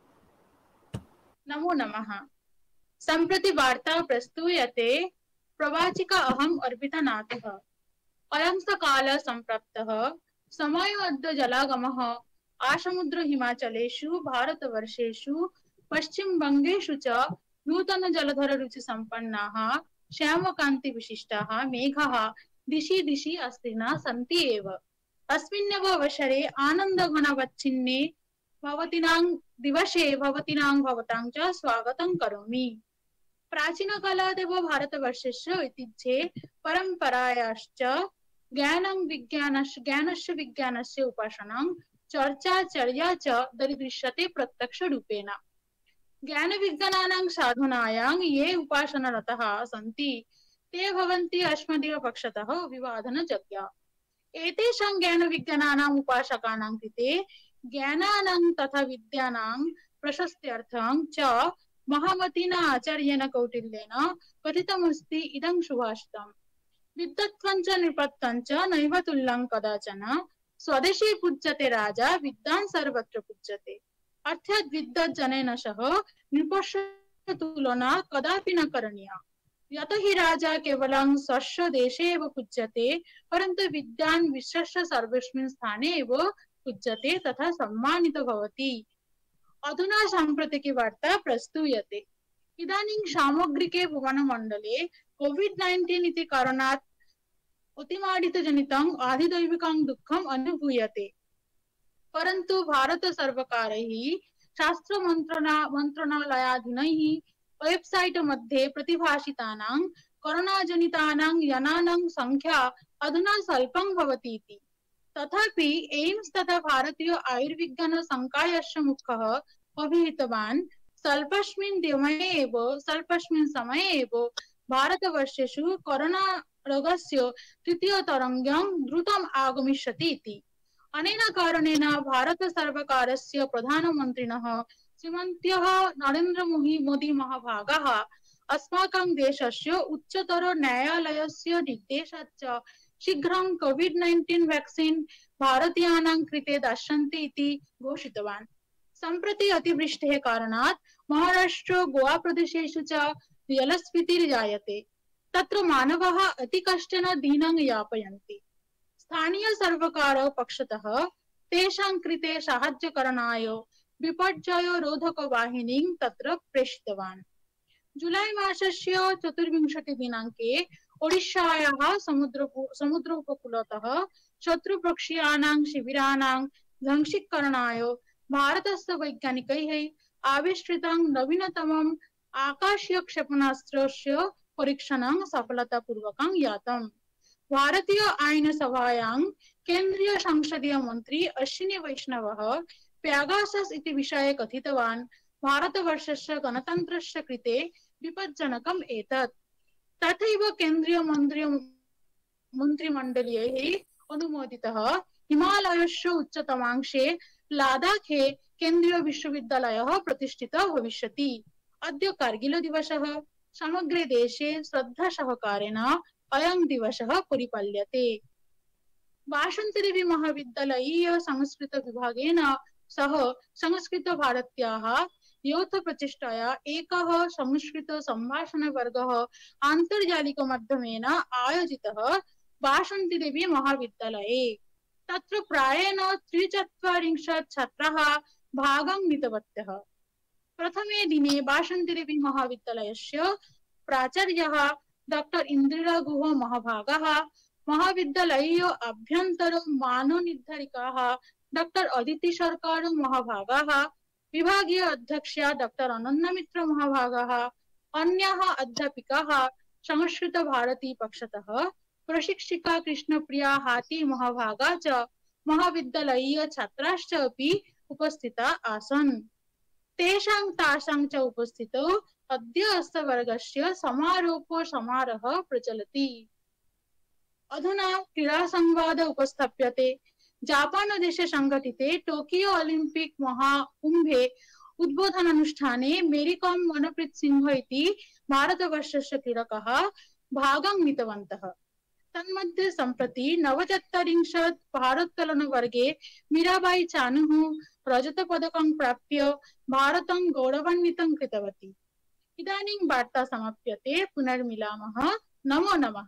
नमो नमः। सम्प्रति वार्ता प्रस्तूयते प्रवाचिका अहम् अर्पिता नाथः। अयं स कालः सम्प्राप्तः समयो अद्य जलागमः आसमुद्र हिमाचलेषु भारतवर्षेषु पश्चिम बंगेषु च नूतन जलधर रुचि संपन्नाः श्यामकान्ति विशिष्टाः मेघाः दिशि दिशि अस्तिना सन्ति एव। अस्मिन्नेव अवसरे आनन्दघनवच्छिन्ने भवतीनां दिवसे भवतीनां भवतां च स्वागतं करोमि। प्राचीनकालादेव भारतवर्षस्य ऐतिह्ये परम्परायाश्च ज्ञानं विज्ञानस्य ज्ञानस्य विज्ञानस्य उपासनां चर्चा चर्या च दरीदृश्यते प्रत्यक्षरूपेण। ज्ञान विज्ञानानां साधनायां ये उपासनारताः सन्ति ते भवन्ति अस्मदीय पक्षतः अभिवादनयोग्याः। एतेषां ज्ञान विज्ञानानाम् उपासकानां कृते ज्ञानानां तथा विद्यानां प्रशस्त्यर्थं च महामतिना आचार्येण कौटिल्येन कथितमस्ति इदं सुभाषितम्। विद्वत्त्वं च नृपत्वं च नैव तुल्यं कदाचन स्वदेशे पूज्यते राजा विद्वान् सर्वत्र पूज्यते। अर्थात विद्वत् जनेन सह नृपस्य तुलना कदापि न करणीया। यतो हि राजा केवलं स्वस्य देशे एव पूज्यते परन्तु विद्वान् विश्वस्य सर्वस्मिन् स्थाने एव पूज्यते तथा सम्मानितो भवति। अधुना साम्प्रतिकी वार्ता प्रस्तूयते। इदानीं सामग्रिके भुवनमण्डले कोविड नाइन्टीन इति कारणात् अतिमादितजनितं आधिदैविकं दुःखम् अनुभूयते। परन्तु भारत सर्वकारैः शास्त्र मंत्रणा मंत्रणालयाधीनैः वेबसाइट मध्ये प्रतिभाषितानां कोरोनाजनितानां जनानां संख्या अधुना स्वल्पं भवति इति। तथापि एम्स तथा भारतीय आयुर्विज्ञान संकायस्य मुखः अभिहितवान् स्वल्पस्मिन् दिने एव स्वल्पस्मिन् समये एव भारतवर्षेषु कोरोना रोगस्य तृतीय तरङ्गं द्रुतम् आगमिष्यति इति। अनेन कारणेन भारत सर्वकारस्य प्रधानमन्त्रिणः श्रीमन्त्यः नरेन्द्र मोदी महाभागाः अस्माकं देशस्य उच्चतर न्यायालयस्य निर्देशात् च शीघ्रं कोविड नाइन्टीन वैक्सीन भारतीयानां कृते दास्यन्ति इति घोषितवान्। सम्प्रति अतिवृष्टेः कारणात् महाराष्ट्र गोवा प्रदेशेषु च जलस्फीतिर्जायते। तत्र मानवाः अतिकष्टेन दिनं यापयन्ति। स्थानीय सर्वकार पक्षतः तेषां कृते साहाय्यकरणाय विपर्यय रोधक वाहिनीं तत्र प्रेषितवान्। जुलै मासस्य चतुर्विंशति दिनाङ्के ओडिशायाः समुद्र समुद्र उपकूलतः शत्रुपक्षीयानां शिबिराणां ध्वंसीकरणाय भारतस्य वैज्ञानिकैः आविष्कृतं नवीनतमम् आकाशीय क्षेपणास्त्रस्य परीक्षणं सफलतापूर्वकं जातम्। भारतीय आईन सभायां केंद्रीय संसदीय मंत्री अश्विनी वैष्णवः प्यागासस् इति विषये कथितवान् भारतवर्षस्य गणतन्त्रस्य कृते विपज्जनकम् एतत्। तथैव केंद्रीय मंत्री मन्त्रिमण्डलीयैः अनुमोदितः हिमालयस्य उच्चतमांशे लद्दाखे केंद्रीय विश्वविद्यालयः प्रतिष्ठितः भविष्यति। अद्य कारगिल दिवसः समग्रे देशे श्रद्धा सहकारेण अयं दिवसः परिपाल्यते। वासन्तीदेवी महाविद्यालयीय संस्कृत विभागेन सह संस्कृत भारत्याः यौथ प्रचेष्टया एकः संस्कृत सम्भाषण वर्गः आन्तर्जालिक माध्यमेन आयोजितः वासन्तीदेवी महाविद्यालये। तत्र प्रायेण त्रिचत्वारिंशत् छात्राः भागं नीतवत्यः। प्रथमे दिने वासन्तीदेवी महाविद्यालयस्य प्राचार्यः डॉक्टर इंदिरा गुह महाभागाः, महाविद्यालयीय आभ्यन्तर मानव निर्धारिकाः डॉक्टर अदिति सरकार महाभागाः, विभागीय अध्यक्षा डॉक्टर अनन्या मित्र महाभागाः, अन्याः अध्यापिकाः संस्कृत भारती पक्षतः प्रशिक्षिका कृष्णप्रिया हाती महाभागा च महाविद्यालयीय छात्राश्च अपि उपस्थिता आसन्। तेषां तासां च उपस्थितौ अद्य अस्य वर्गस्य समारोप समारोहः प्रचलति। अधुना क्रीडा संवाद उपस्थाप्यते। जापान देशे संघटिते टोकियो ओलिम्पिक महाकुम्भे उद्बोधनानुष्ठाने मेरी कॉम मनप्रीत सिंह इति भारतवर्षस्य क्रीडकाः भागं नीतवन्तः। तन्मध्ये सम्प्रति नवचत्वारिंशत् भारोत्तोलन वर्गे मीराबाई चानुः रजतपदकं प्राप्य भारतं गौरवान्वितं कृतवती। इदानीं वार्ता समाप्यते। पुनर्मिलामः। नमो नमः।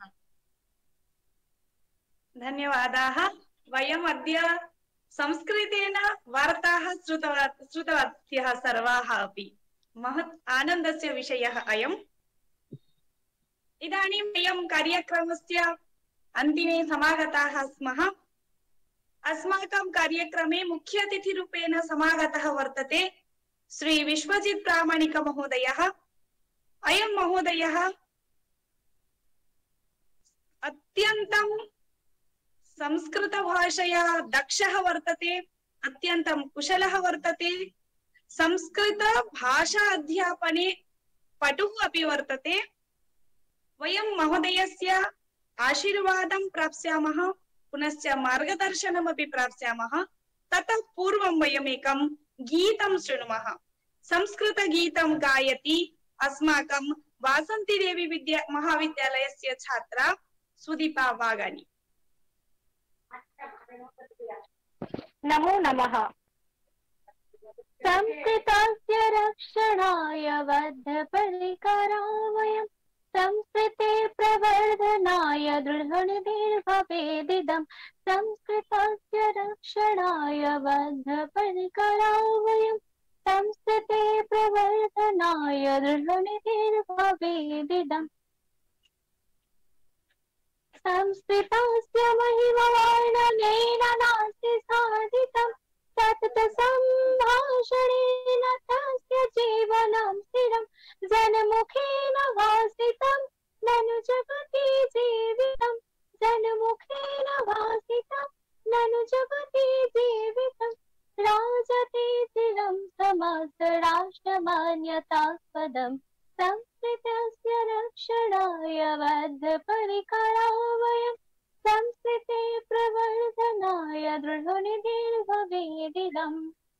धन्यवादाः। वयम् अद्य संस्कृतेन वार्ताः श्रुतवत् श्रुतवत्यः सर्वाः अपि। महत् आनन्दस्य विषयः अयम्। इदानीं वयं कार्यक्रमस्य अन्तिमे समागताः स्मः। अस्माकं कार्यक्रमे मुख्य अतिथिरूपेण समागतः वर्तते श्री विश्वजित् प्रामाणिक महोदयः। अयं महोदयः अत्यन्तं संस्कृत भाषया दक्षः वर्तते, अत्यन्तं कुशलः वर्तते, संस्कृत भाषा अध्यापने पटुः अपि वर्तते। वयं महोदयस्य आशीर्वादं प्राप्स्यामः, पुनश्च मार्गदर्शनमपि प्राप्स्यामः। ततः पूर्वं वयम् एकं गीतं शृणुमः। संस्कृत गीतं गायति अस्माकं वासन्तीदेवी विद्या महाविद्यालयस्य छात्रा सुदीपा वागानी। नमो नमः। संस्कृतस्य रक्षणाय बद्धपरिकरा वयं संस्कृते प्रवर्धनाय दृढनिधिर्भवेदिदं। संस्कृतस्य रक्षणाय बद्धपरिकरा वयं संस्कृते प्रवर्धनाय दृढनिधिर्भवेदिदम्। संस्कृतस्य महिमवर्णनेन नास्ति साधितं सतत सम्भाषणेन तस्य जीवनं स्थिरं जनमुखेन भासितं ननु जगति जीवितं जनमुखेन भासितं ननु जगति जीवितं राजते चिरं समस्तराष्ट्रमान्यतास्पदं संस्कृतस्य रक्षणाय बद्धपरिकरा वयं संस्कृते प्रवर्धनाय दृढनिधिर्भवेदिदम्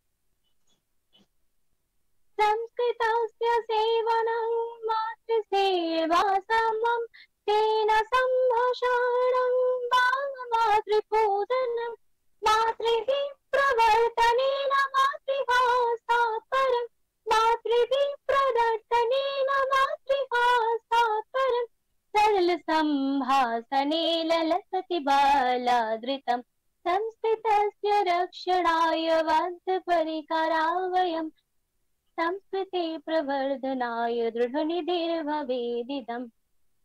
संस्कृतस्य सेवनं मातृसेवा समं तेन सम्भाषणं मातृपूजनं मातृभिः प्रवर्तनेन मातृभाषात् परं मातृभिः प्रवर्तनेन मातृभाषात् परं सरल सम्भाषणे ललसति बालादृतं संस्कृतस्य रक्षणाय बद्धपरिकरा वयं संस्कृते प्रवर्धनाय दृढनिधिर्भवेदिदम्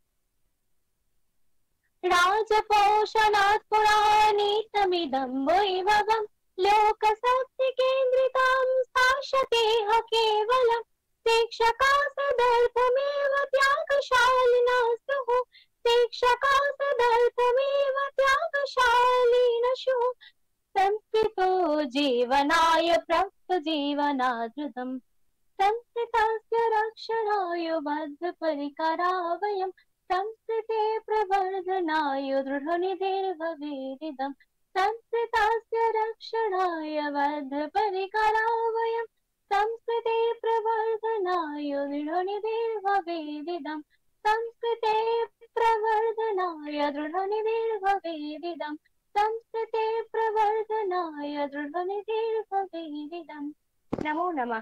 राजपोषणात् पुराणीतमिदं वैभवं लोकशक्तिकेन्द्रितं स्थास्यतेह केवलं शिक्षका सदर्थमेव त्यागशालिनः स्युः शिक्षका सदर्थमेव त्यागशालिनः स्युः संस्कृतो जीवनाय प्रप्तजीवनादृतम् संस्कृतस्य रक्षणाय बद्धपरिकरा वयं संस्कृते प्रवर्धनाय दृढनिधिर्भवेदिदम् संस्कृतस्य रक्षणाय बद्धपरिकरा वयं संस्कृते प्रवर्धनाय दृढनिधिर्भवेदिदम् संस्कृते प्रवर्धनाय दृढनिधिर्भवेदिदम् संस्कृते प्रवर्धनाय दृढनिधिर्भवेदिदम् नमो नमः।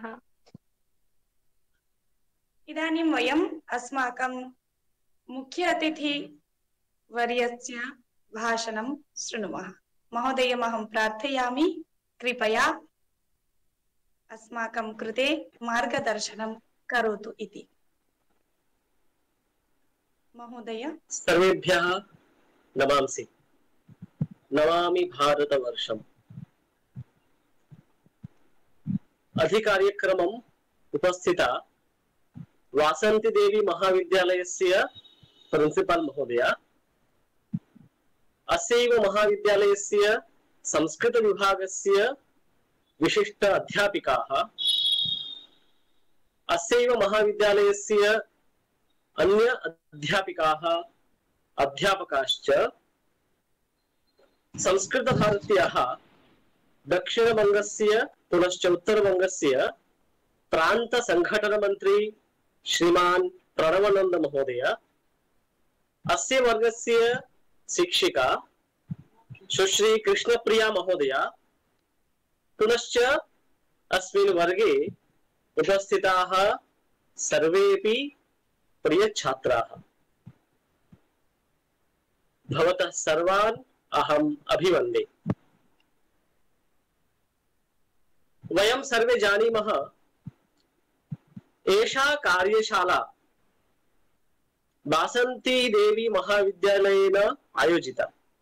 इदानीं वयम् अस्माकं मुख्य अतिथि वर्यस्य भाषणं शृणुमः। महोदयमहं प्रार्थयामि कृपया अस्माकं कृते मार्गदर्शनं करोतु इति। महोदय। सर्वेभ्यः नमांसि। नमामि भारतवर्षम्। अधिकार्यक्रमम् उपस्थिता वासंती देवी महाविद्यालयस्य प्रिंसिपल महोदया, अस्यैव महाविद्यालयस्य संस्कृत विभागस्य विशिष्ट अध्यापिकाः, अस्यैव महाविद्यालयस्य अन्य अध्यापिकाः अध्यापकाश्च संस्कृतभारत्याः दक्षिणबंगस्य पुनश्च उत्तरबंगस्य प्रांत संघटन मंत्री श्रीमान प्रणवानंद महोदय, अस्य वर्गस्य शिक्षिका सुश्री कृष्णप्रिया महोदया, पुनश्च अस्मिन् वर्गे उपस्थिताः सर्वेपि प्रिय छात्राः, भवतः सर्वान् अहम् अभिवन्दे। वयं सर्वे जानीमः एषा कार्यशाला वासंती देवी महाविद्यालयेन आयोजिता,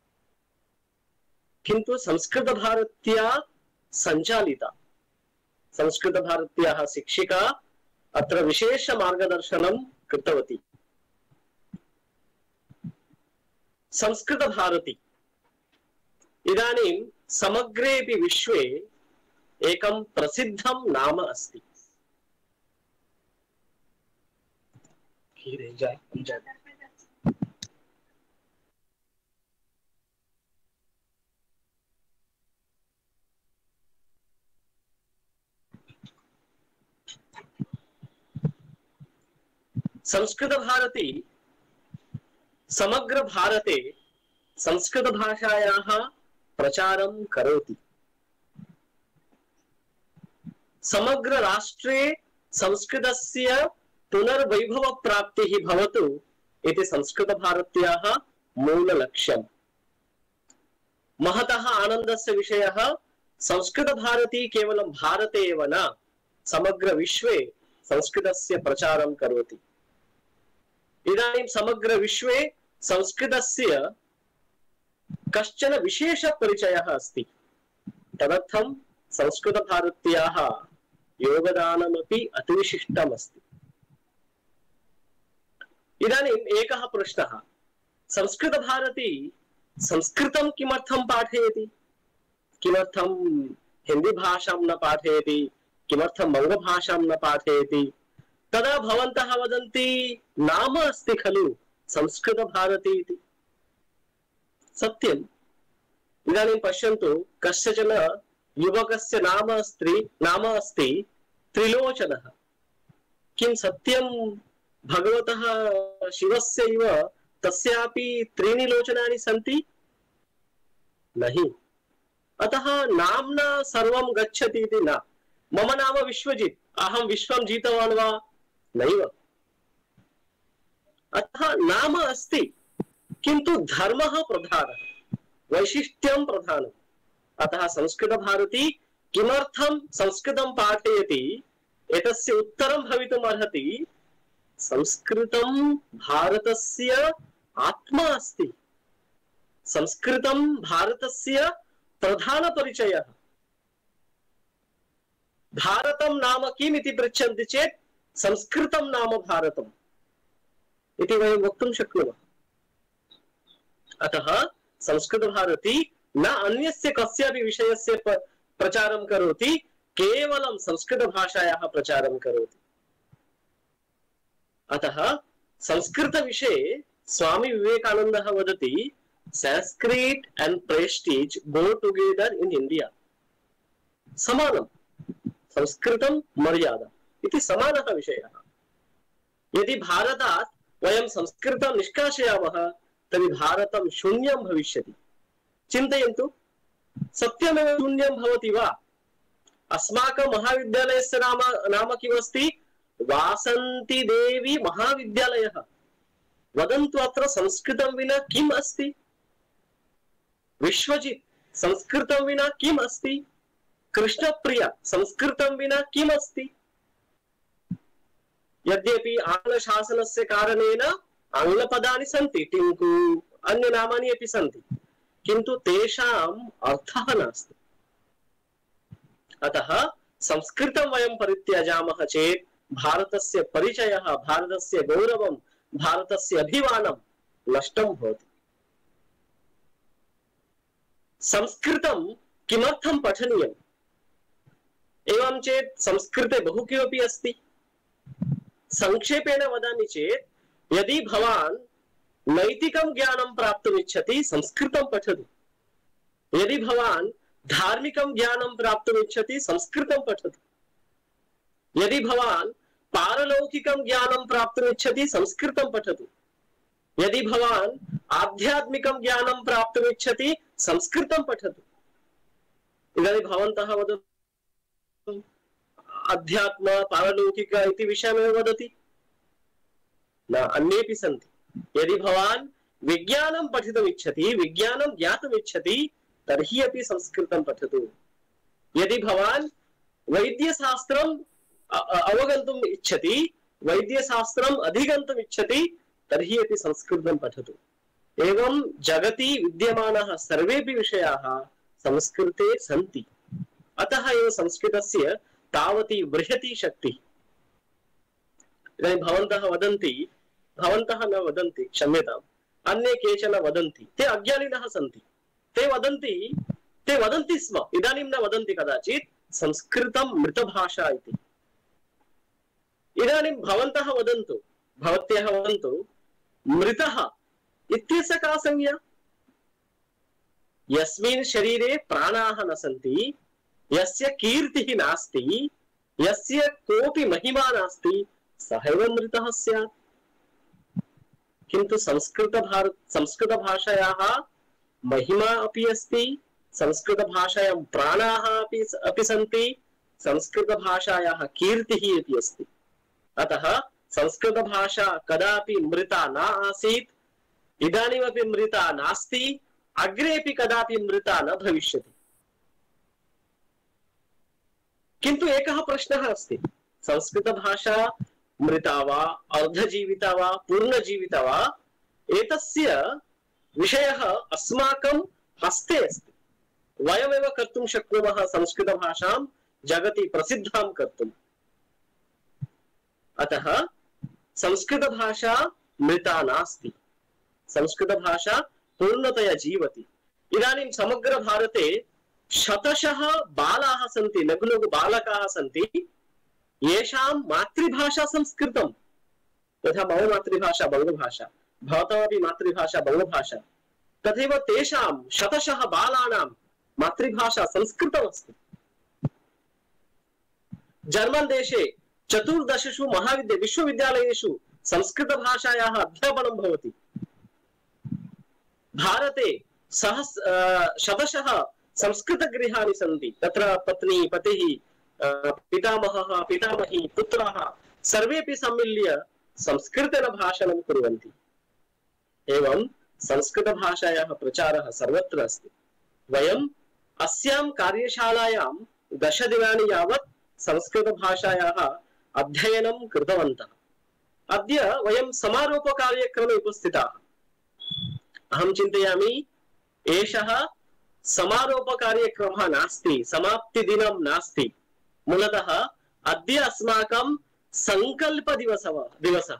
किन्तु संस्कृत भारत्या संचालिता। संस्कृत भारत्याः शिक्षिका अत्र विशेष मार्गदर्शनं कृतवती। संस्कृत भारती इदानीं समग्रेऽपि विश्वे एकं प्रसिद्धं नाम अस्ति। संस्कृत भारती समग्र भारते संस्कृत भाषायाः प्रचारं करोति। समग्र राष्ट्रे संस्कृतस्य पुनर्वैभव प्राप्तिः भवतु इति संस्कृत भारत्याः मूल लक्ष्यम्। महतः आनन्दस्य विषयः संस्कृत भारती केवलं भारते एव न समग्र विश्वे संस्कृतस्य प्रचारं करोति। इदानीं समग्र विश्वे संस्कृतस्य कश्चन विशेषपरिचयः अस्ति। तदर्थं संस्कृतभारत्याः योगदानमपि अतिविशिष्टमस्ति। इदानीम् एकः प्रश्नः, संस्कृतभारती संस्कृतं किमर्थं पाठयति? किमर्थं हिंदी भाषां न पाठयति? किमर्थं बंगभाषां न पाठयति? तदा भवन्तः वदन्ति नाम अस्ति खलु संस्कृतभारती इति। सत्यम्। इदानीं पश्यन्तु, कस्यचन युवकस्य नाम अस्ति नाम अस्ति त्रिलोचनः। किं सत्यं भगवतः शिवस्य इव तस्यापि त्रीणि लोचनानि सन्ति? नहि। अतः नाम्ना सर्वं गच्छति इति न। मम नाम विश्वजित्, अहं विश्वं जीतवान् वा? नैव। अतः नाम अस्ति, किन्तु धर्मः प्रधानः, वैशिष्ट्यं प्रधानम्। अतः संस्कृतभारती किमर्थं संस्कृतं पाठयति? एतस्य उत्तरं भवितुम् अर्हति, संस्कृतं भारतस्य आत्मा अस्ति। संस्कृतं भारतस्य प्रधानपरिचयः। भारतं नाम किम् इति पृच्छन्ति चेत् संस्कृतं नाम भारतम् इति वयं वक्तुं शक्नुमः। अतः संस्कृतभारती न अन्यस्य कस्यापि विषयस्य प्रचारं करोति, केवलं संस्कृतभाषायाः प्रचारं करोति। अतः संस्कृतविषये स्वामी विवेकानन्दः वदति, Sanskrit and prestige go together in India. समानम्। संस्कृतं मर्यादा इति समानः विषयः। यदि भारतात् वयं संस्कृतं निष्कासयामः तर्हि भारतं शून्यं भविष्यति। चिन्तयन्तु, सत्यमेव शून्यं भवति वा? अस्माकं महाविद्यालयस्य नाम नाम किमस्ति? वासन्ती देवी महाविद्यालयः। वदन्तु अत्र संस्कृतं विना किम् अस्ति? विश्वजित्, संस्कृतं विना किम् अस्ति? कृष्णप्रिया, संस्कृतं विना किम् अस्ति? यद्यपि आङ्ग्लशासनस्य कारणेन आङ्ग्लपदानि सन्ति, टिङ्कु, अन्यनामानि अपि सन्ति, किन्तु तेषाम् अर्थः नास्ति। अतः संस्कृतं वयं परित्यजामः चेत् भारतस्य परिचयः, भारतस्य गौरवं, भारतस्य अभिमानं नष्टं भवति। संस्कृतं किमर्थं पठनीयम्? एवं चेत् संस्कृते बहु किमपि अस्ति। संक्षेपेण वदामि चेत्, यदि भवान् नैतिकं ज्ञानं प्राप्तुम् इच्छति, संस्कृतं पठतु। यदि भवान् धार्मिकं ज्ञानं प्राप्तुम् इच्छति, संस्कृतं पठतु। यदि भवान् पारलौकिकं ज्ञानं प्राप्तुम् इच्छति, संस्कृतं पठतु। यदि भवान् आध्यात्मिकं ज्ञानं प्राप्तुम् इच्छति, संस्कृतं पठतु। इदानीं भवन्तः वदतु, अध्यात्म पारलौकिक इति विषयमेव वदति? न, अन्येपि सन्ति। यदि भवान् विज्ञानं पठितुम् इच्छति, विज्ञानं ज्ञातुम् इच्छति, तर्हि अपि संस्कृतं पठतु। यदि भवान् वैद्यशास्त्रं अवगन्तुम् इच्छति, वैद्यशास्त्रम् अधिगन्तुम् इच्छति, तर्हि अपि संस्कृतं पठतु। एवं जगति विद्यमानाः सर्वेपि विषयाः संस्कृते सन्ति। अतः एव संस्कृतस्य तावती बृहती शक्तिः। इदानीं भवन्तः वदन्ति, भवन्तः न वदन्ति, क्षम्यताम्, अन्ये केचन वदन्ति, ते अज्ञानिनः सन्ति। ते वदन्ति ते वदन्ति स्म, इदानीं न वदन्ति कदाचित्, संस्कृतं मृतभाषा इति। इदानीं भवन्तः वदन्तु, भवत्यः वदन्तु, मृतः इत्यस्य का संज्ञा? यस्मिन् शरीरे प्राणाः न सन्ति, यस्य कीर्तिः नास्ति, यस्य कोऽपि महिमा नास्ति, सः एव मृतः स्यात्। किन्तु संस्कृत भारत संस्कृतभाषायाः महिमा अपि अस्ति, संस्कृतभाषायां प्राणाः अपि अपि सन्ति, संस्कृतभाषायाः कीर्तिः अपि अस्ति। अतः संस्कृतभाषा कदापि मृता न आसीत्, इदानीमपि मृता नास्ति, अग्रेपि कदापि मृता न भविष्यति। किन्तु एकः प्रश्नः अस्ति, संस्कृतभाषा मृता वा, अर्धजीविता वा, पूर्णजीविता वा? एतस्य विषयः अस्माकं हस्ते अस्ति। वयमेव कर्तुं शक्नुमः संस्कृतभाषां जगति प्रसिद्धां कर्तुम्। अतः संस्कृतभाषा मृता नास्ति, संस्कृतभाषा पूर्णतया जीवति। इदानीं समग्र भारते शतशः बालाः सन्ति, लघु लघु बालकाः सन्ति, येषां मातृभाषा संस्कृतं। यथा मम मातृभाषा बङ्गभाषा, भवतामपि मातृभाषा बङ्गभाषा, तथैव तेषां शतशः बालानां मातृभाषा संस्कृतमस्ति। जर्मन देशे चतुर्दशसु महाविद्या विश्वविद्यालयेषु संस्कृतभाषायाः अध्यापनं भवति। भारते सहस् शतशः संस्कृतगृहाणि सन्ति। तत्र पत्नी, पतिः, पितामहः, पितामही, पुत्राः सर्वेपि सम्मिल्य संस्कृतेन भाषणं कुर्वन्ति। एवं संस्कृतभाषायाः प्रचारः सर्वत्र अस्ति। वयम् अस्यां कार्यशालायां दशदिनानि यावत् संस्कृतभाषायाः अध्ययनं कृतवन्तः। अद्य वयं समारोपकार्यक्रमे उपस्थिताः। अहं चिन्तयामि एषः समारोपकार्यक्रमः नास्ति, समाप्तिदिनं नास्ति। मूलतः अद्य अस्माकं सङ्कल्पदिवसः दिवसः।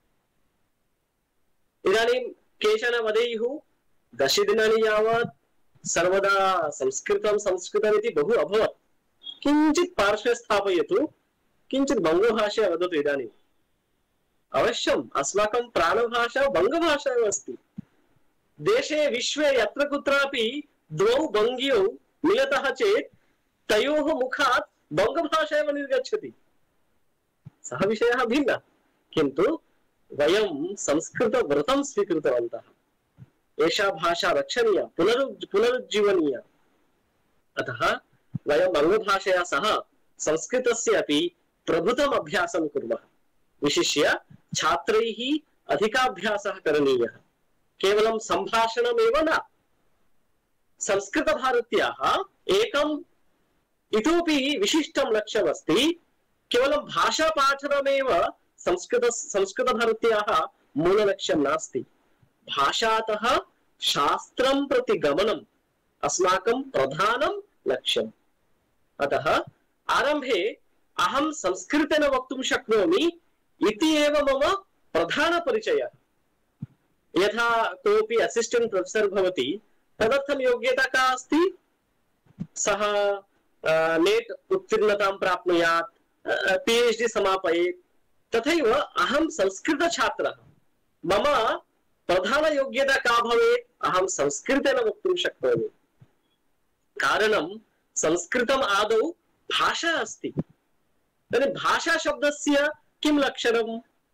इदानीं केचन वदेयुः दशदिनानि यावत् सर्वदा संस्कृतं संस्कृतम् इति बहु अभवत्, किञ्चित् पार्श्वे स्थापयतु, किञ्चित् बङ्गभाषया वदतु। इदानीम् अवश्यम् अस्माकं प्राणभाषा बङ्गभाषा एव अस्ति। देशे विश्वे यत्र कुत्रापि द्वौ बङ्ग्यौ मिलतः चेत् तयोः मुखात् बङ्गभाषा एव निर्गच्छति। सः विषयः भिन्नः, किन्तु वयं संस्कृतव्रतं स्वीकृतवन्तः। एषा भाषा रक्षणीया, पुनरु पुनरुज्जीवनीया। अतः वयं बङ्गभाषया सह संस्कृतस्य अपि प्रभुतम् अभ्यासं कुर्मः। विशिष्य छात्रैः अधिकाभ्यासः करणीयः। केवलं सम्भाषणमेव न। संस्कृतभारत्याः एकम् इतोपि विशिष्टं लक्ष्यमस्ति। केवलं भाषापाठनमेव संस्कृत संस्कृतभारत्याः मूललक्ष्यं नास्ति। भाषातः शास्त्रं प्रति गमनम् अस्माकं प्रधानं लक्ष्यम्। अतः आरम्भे अहं संस्कृतेन वक्तुं शक्नोमि इति एव मम प्रधानपरिचयः। यथा कोऽपि असिस्टेंट प्रोफेसर भवति, तदर्थं योग्यता का अस्ति? सः नेट उत्तीर्णतां प्राप्नुयात्, पीएचडी समापयेत्। तथैव अहं संस्कृतछात्रः, मम प्रधान योग्यता का भवेत्? अहं संस्कृतेन वक्तुं शक्नोमि। कारणं संस्कृतम् आदौ भाषा अस्ति। तर्हि भाषा शब्दस्य किं लक्षणं?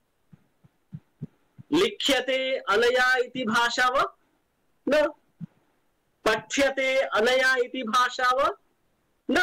लिख्यते अनया इति भाषा वा? न। पठ्यते अनया इति भाषा वा? न।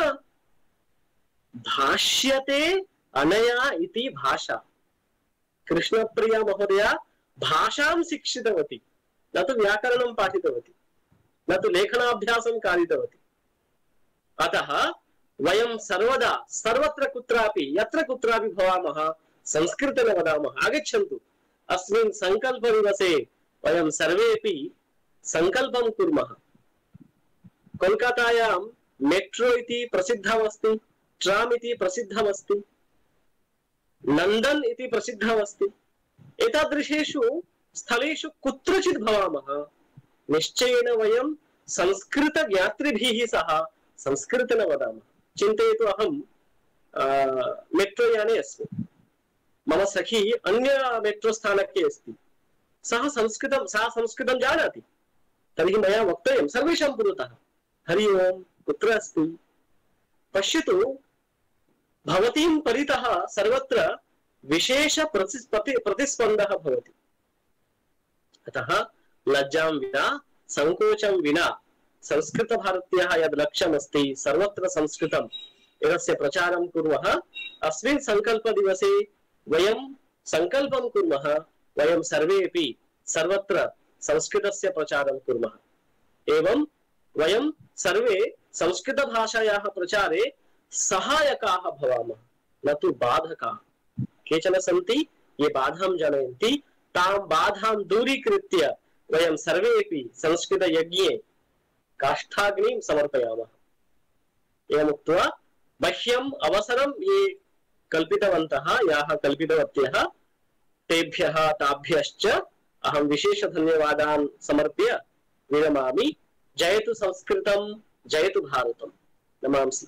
भाष्यते अनया इति भाषा। कृष्णप्रिया महोदया भाषां शिक्षितवती, न तु व्याकरणं पाठितवती, न तु लेखनाभ्यासं कारितवती। अतः वयं सर्वदा सर्वत्र कुत्रापि यत्र कुत्रापि भवामः संस्कृतेन वदामः। आगच्छन्तु, अस्मिन् सङ्कल्पदिवसे वयं सर्वेपि सङ्कल्पं कुर्मः। कोलकातायां मेट्रो इति प्रसिद्धमस्ति, ट्राम इति प्रसिद्धमस्ति, नन्दन इति प्रसिद्धमस्ति। एतादृशेषु स्थलेषु कुत्रचित् भवामः, निश्चयेन वयं संस्कृतज्ञातृभिः सह संस्कृतेन वदामः। चिन्तयतु, अहं मेट्रो याने अस्मि, मम सखी अन्य मेट्रो स्थानके अस्ति, सः संस्कृतं सा संस्कृतं जानाति, तर्हि मया वक्तव्यं सर्वेषां पुरतः, हरि ओम्, कुत्र अस्ति? पश्यतु, भवतीं परितः सर्वत्र विशेष प्रतिस्पन्दः भवति। अतः लज्जां विना, संकोचं विना संस्कृतभारत्याः यद् लक्ष्यमस्ति सर्वत्र संस्कृतम् एतस्य प्रचारं कुर्मः। अस्मिन् सङ्कल्पदिवसे वयं सङ्कल्पं कुर्मः, वयं सर्वेपि सर्वत्र संस्कृतस्य प्रचारं कुर्मः। एवं वयं सर्वे संस्कृतभाषायाः प्रचारे सहायकाः भवामः, न तु बाधकाः। केचन सन्ति ये बाधां जनयन्ति, तां बाधां दूरीकृत्य वयं सर्वेपि संस्कृतयज्ञे काष्ठाग्निं समर्पयामः। एवमुक्त्वा मह्यम् अवसरं ये कल्पितवन्तः, याः कल्पितवत्यः, तेभ्यः ताभ्यश्च अहं विशेष धन्यवादान् समर्प्य विरमामि। जयतु संस्कृतं, जयतु भारतम्। नमांसि।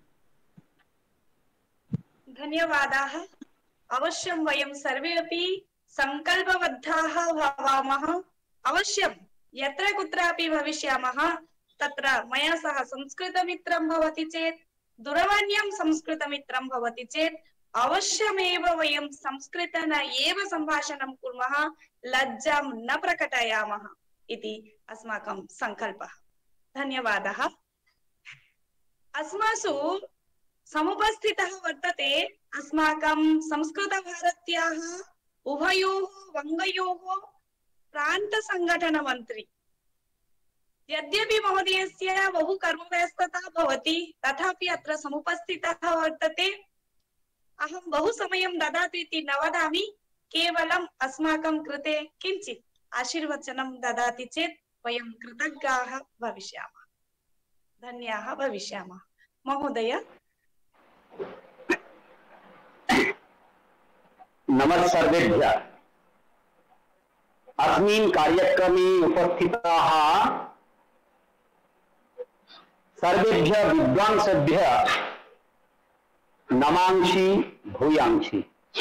धन्यवादाः। अवश्यं वयं सर्वे अपि संकल्पबद्धाः भवामः। अवश्यं यत्र कुत्रापि भविष्यामः तत्र मया सह संस्कृतमित्रं भवति चेत्, दूरवाण्यां संस्कृतमित्रं भवति चेत् अवश्यमेव वयं संस्कृतेन एव सम्भाषणं कुर्मः, लज्जां न प्रकटयामः इति अस्माकं सङ्कल्पः। धन्यवादः। अस्मासु समुपस्थितः वर्तते अस्माकं संस्कृतभारत्याः उभयोः वङ्गयोः प्रान्तसङ्घटनमन्त्री। यद्यपि महोदयस्य बहु कर्मव्यस्तता भवति, तथापि अत्र समुपस्थितः वर्तते। अहं बहु समयं ददातु इति न वदामि, केवलम् अस्माकं कृते किञ्चित् आशीर्वचनं ददाति चेत् वयं कृतज्ञाः भविष्यामः, धन्याः भविष्यामः। महोदय। नमः सर्वेभ्यः। अस्मिन् कार्यक्रमे उपस्थिताः सर्वेभ्यः विद्वांसेभ्यः नमांसि भूयांसि।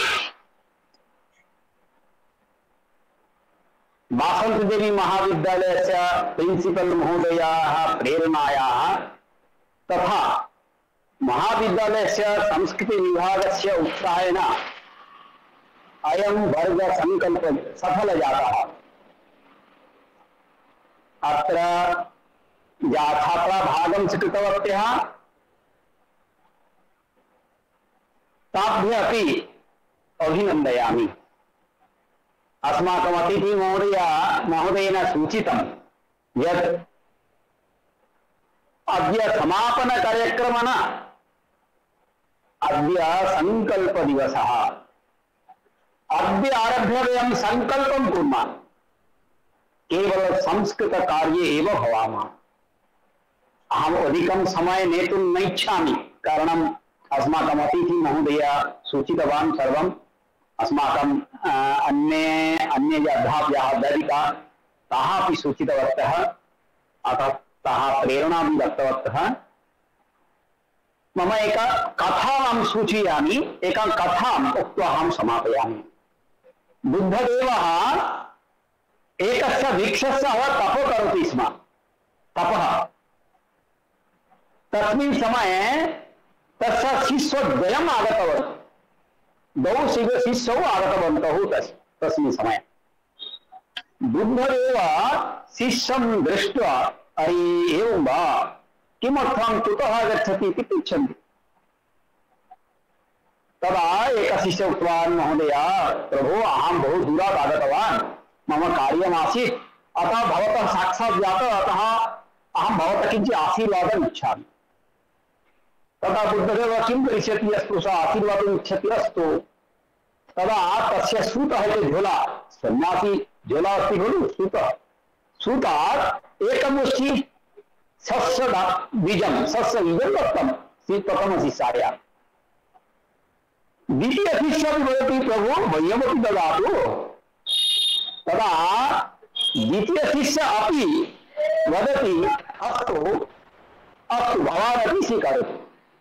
वासंती देवी महाविद्यालयस्य प्रिन्सिपल् महोदयाः प्रेरणायाः तथा महाविद्यालयस्य संस्कृतविभागस्य उत्साहेन अयं वर्ग संकल्प सफल जातः। अत्र या छात्रा भागं स्वीकृतवत्यः ताभ्यः अपि अभिनन्दयामि। अस्माकम् अतिथि महोदय महोदयेन सूचितं यत् अद्य समापन कार्यक्रमः अद्य संकल्प दिवसः। अद्य आरभ्य वयं संकल्पं कुर्मः, केवल संस्कृत कार्ये एव भवामः। अहम् अधिकं समय नेतुं न इच्छामि, कारणम् अस्माकम् अतिथि महोदय सूचितवान् सर्वम्। अस्माकं अन्ये अन्ये ये अध्यापकाः अध्यापिकाः ताः अपि सूचितवन्तः, अतः ताः प्रेरणां दत्तवन्तः। मम एका कथां सूचयामि, एकां कथाम् उक्त्वा अहं समापयामि। बुद्धदेवः एकस्य वृक्षस्य तपो करोति स्म, तपः। तस्मिन् समये तस्य शिष्यद्वयम् आगतवन्तः, द्वौ शिष्यौ आगतवन्तौ तस्मिन् समये। बुद्धदेवः शिष्यं दृष्ट्वा अरे एवं वा, किमर्थं कुतः आगच्छति इति पृच्छन्ति। तदा एकः शिष्यः उक्तवान्, महोदय प्रभो अहं बहु दूरात् आगतवान्, मम कार्यमासीत्, अतः भवतः साक्षात् जातः, अतः अहं भवतः किञ्चित् आशीर्वादम् इच्छामि। तदा बुद्धदेवः किं करिष्यति, अस्तु सः आशीर्वादम् इच्छति, अस्तु। तदा तस्य सूतः इति झोला, सन्यासी झोला अस्ति खलु, सूतः, सूतात् एकमुष्टि सस्य बीजं सस्य बीजं दत्तं प्रथमशिष्याय। द्वितीयशिष्यः वदति, प्रभु मह्यमपि ददातु। तदा द्वितीयशिष्यः अपि वदति, अस्तु अस्तु भवान् अपि स्वीकरोतु।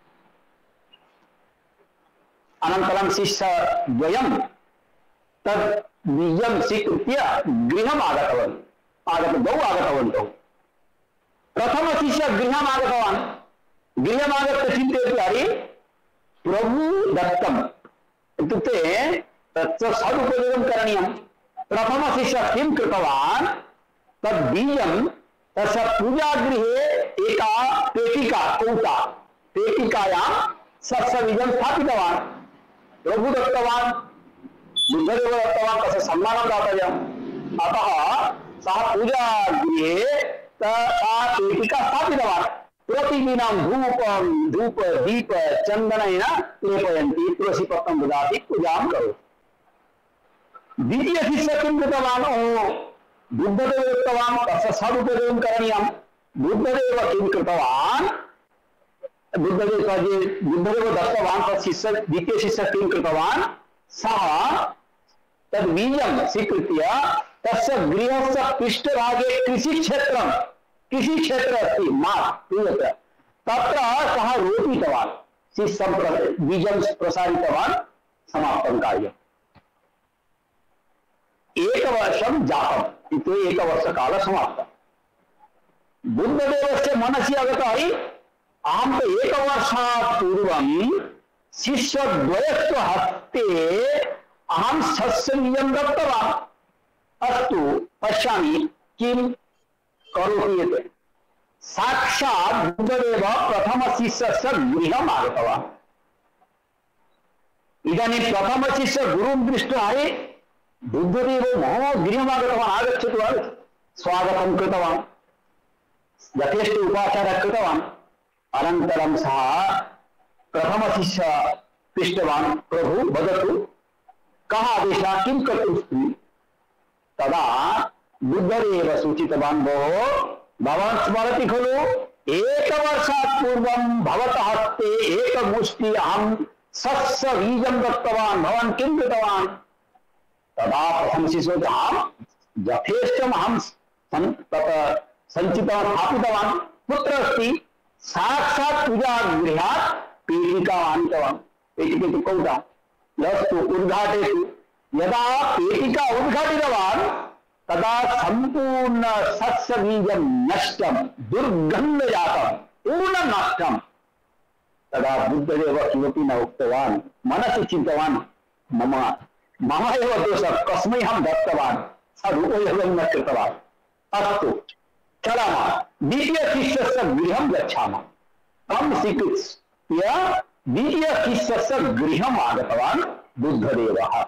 अनन्तरं शिष्यद्वयं तद् बीजं स्वीकृत्य गृहम् आगतवन् आगत द्वौ आगतवन्तौ। प्रथमशिष्यः गृहम् आगतवान्, गृहम् आगत्य चिन्तयति, अरे प्रभु दत्तम् इत्युक्ते तस्य सदुपयोगं करणीयं। प्रथमशिष्यः किं कृतवान्, तद् बीजं तस्य पूजागृहे एका पेटिका कौटा पेटिकायां सस्यबीजं स्थापितवान्। प्रभु दत्तवान्, बुद्धदेव दत्तवान्, तस्य सम्मानं दातव्यम्। अतः सः पूजागृहे सा पेटिका स्थापितवान्। प्रतिदिनं धूपं धूप दीप चन्दनेन लेपयन्ति, तुलसीपत्रं ददाति, पूजां करोति। द्वितीयशिष्यः किं कृतवान्, ओ बुद्धदेव उक्तवान् तस्य सदुपयोगं करणीयं, बुद्धदेव किं कृतवान् बुद्धदेव बुद्धदेव दत्तवान् तत् शिष्य द्वितीय शिष्य किं कृतवान् सः तद् बीजं स्वीकृत्य तस्य गृहस्य पृष्ठभागे कृषिक्षेत्रं कृषिक्षेत्र अस्ति मास् तत्र सः रोपितवान् शिष्यं बीजं प्रसारितवान् समाप्तं कार्यम् एकवर्षं जातम् इति एकवर्षकालः समाप्तः बुद्धदेवस्य मनसि आगतः अहं तु एकवर्षात् पूर्वं शिष्यद्वयस्य हस्ते अहं सस्यबीजं दत्तवान् अस्तु पश्यामि किं करोति इति साक्षात् बुद्धदेव प्रथमशिष्यस्य गृहम् आगतवान् इदानीं प्रथमशिष्य गुरुं दृष्ट्वा बुद्धदेवो मम गृहम् आगतवान् आगच्छतु आगच्छतु स्वागतं कृतवान् यथेष्ट उपाचारः कृतवान् अनन्तरं सः प्रथमशिष्य पृष्टवान् प्रभु वदतु कः आदेशः किं कर्तुमस्ति तदा बुद्धदेव सूचितवान् भोः भवान् स्मरति खलु एकवर्षात् पूर्वं भवतः हस्ते एकमुष्टि अहं सस्यबीजं दत्तवान् भवान् किं कृतवान् तदा प्रथमशिष्यो अहं यथेष्टम् अहं तत् सञ्चितवान् स्थापितवान् कुत्र अस्ति साक्षात् पूजागृहात् पेटिकाम् आनीतवान् पेटिका तु कौटा लस्तु उद्घाटयतु यदा पेटिका उद्घाटितवान् तदा सम्पूर्ण सस्यबीजं नष्टं दुर्गन्धजातं पूर्णं नष्टं तदा बुद्धदेव किमपि न उक्तवान् मनसि चिन्तितवान् मम मम एव दोषः कस्मै अहं दत्तवान् सः उपयोगं न कृतवान् अस्तु चलामः द्वितीयशिष्यस्य गृहं गच्छामः तं स्वीकृत्य द्वितीयशिष्यस्य गृहम् आगतवान् बुद्धदेवः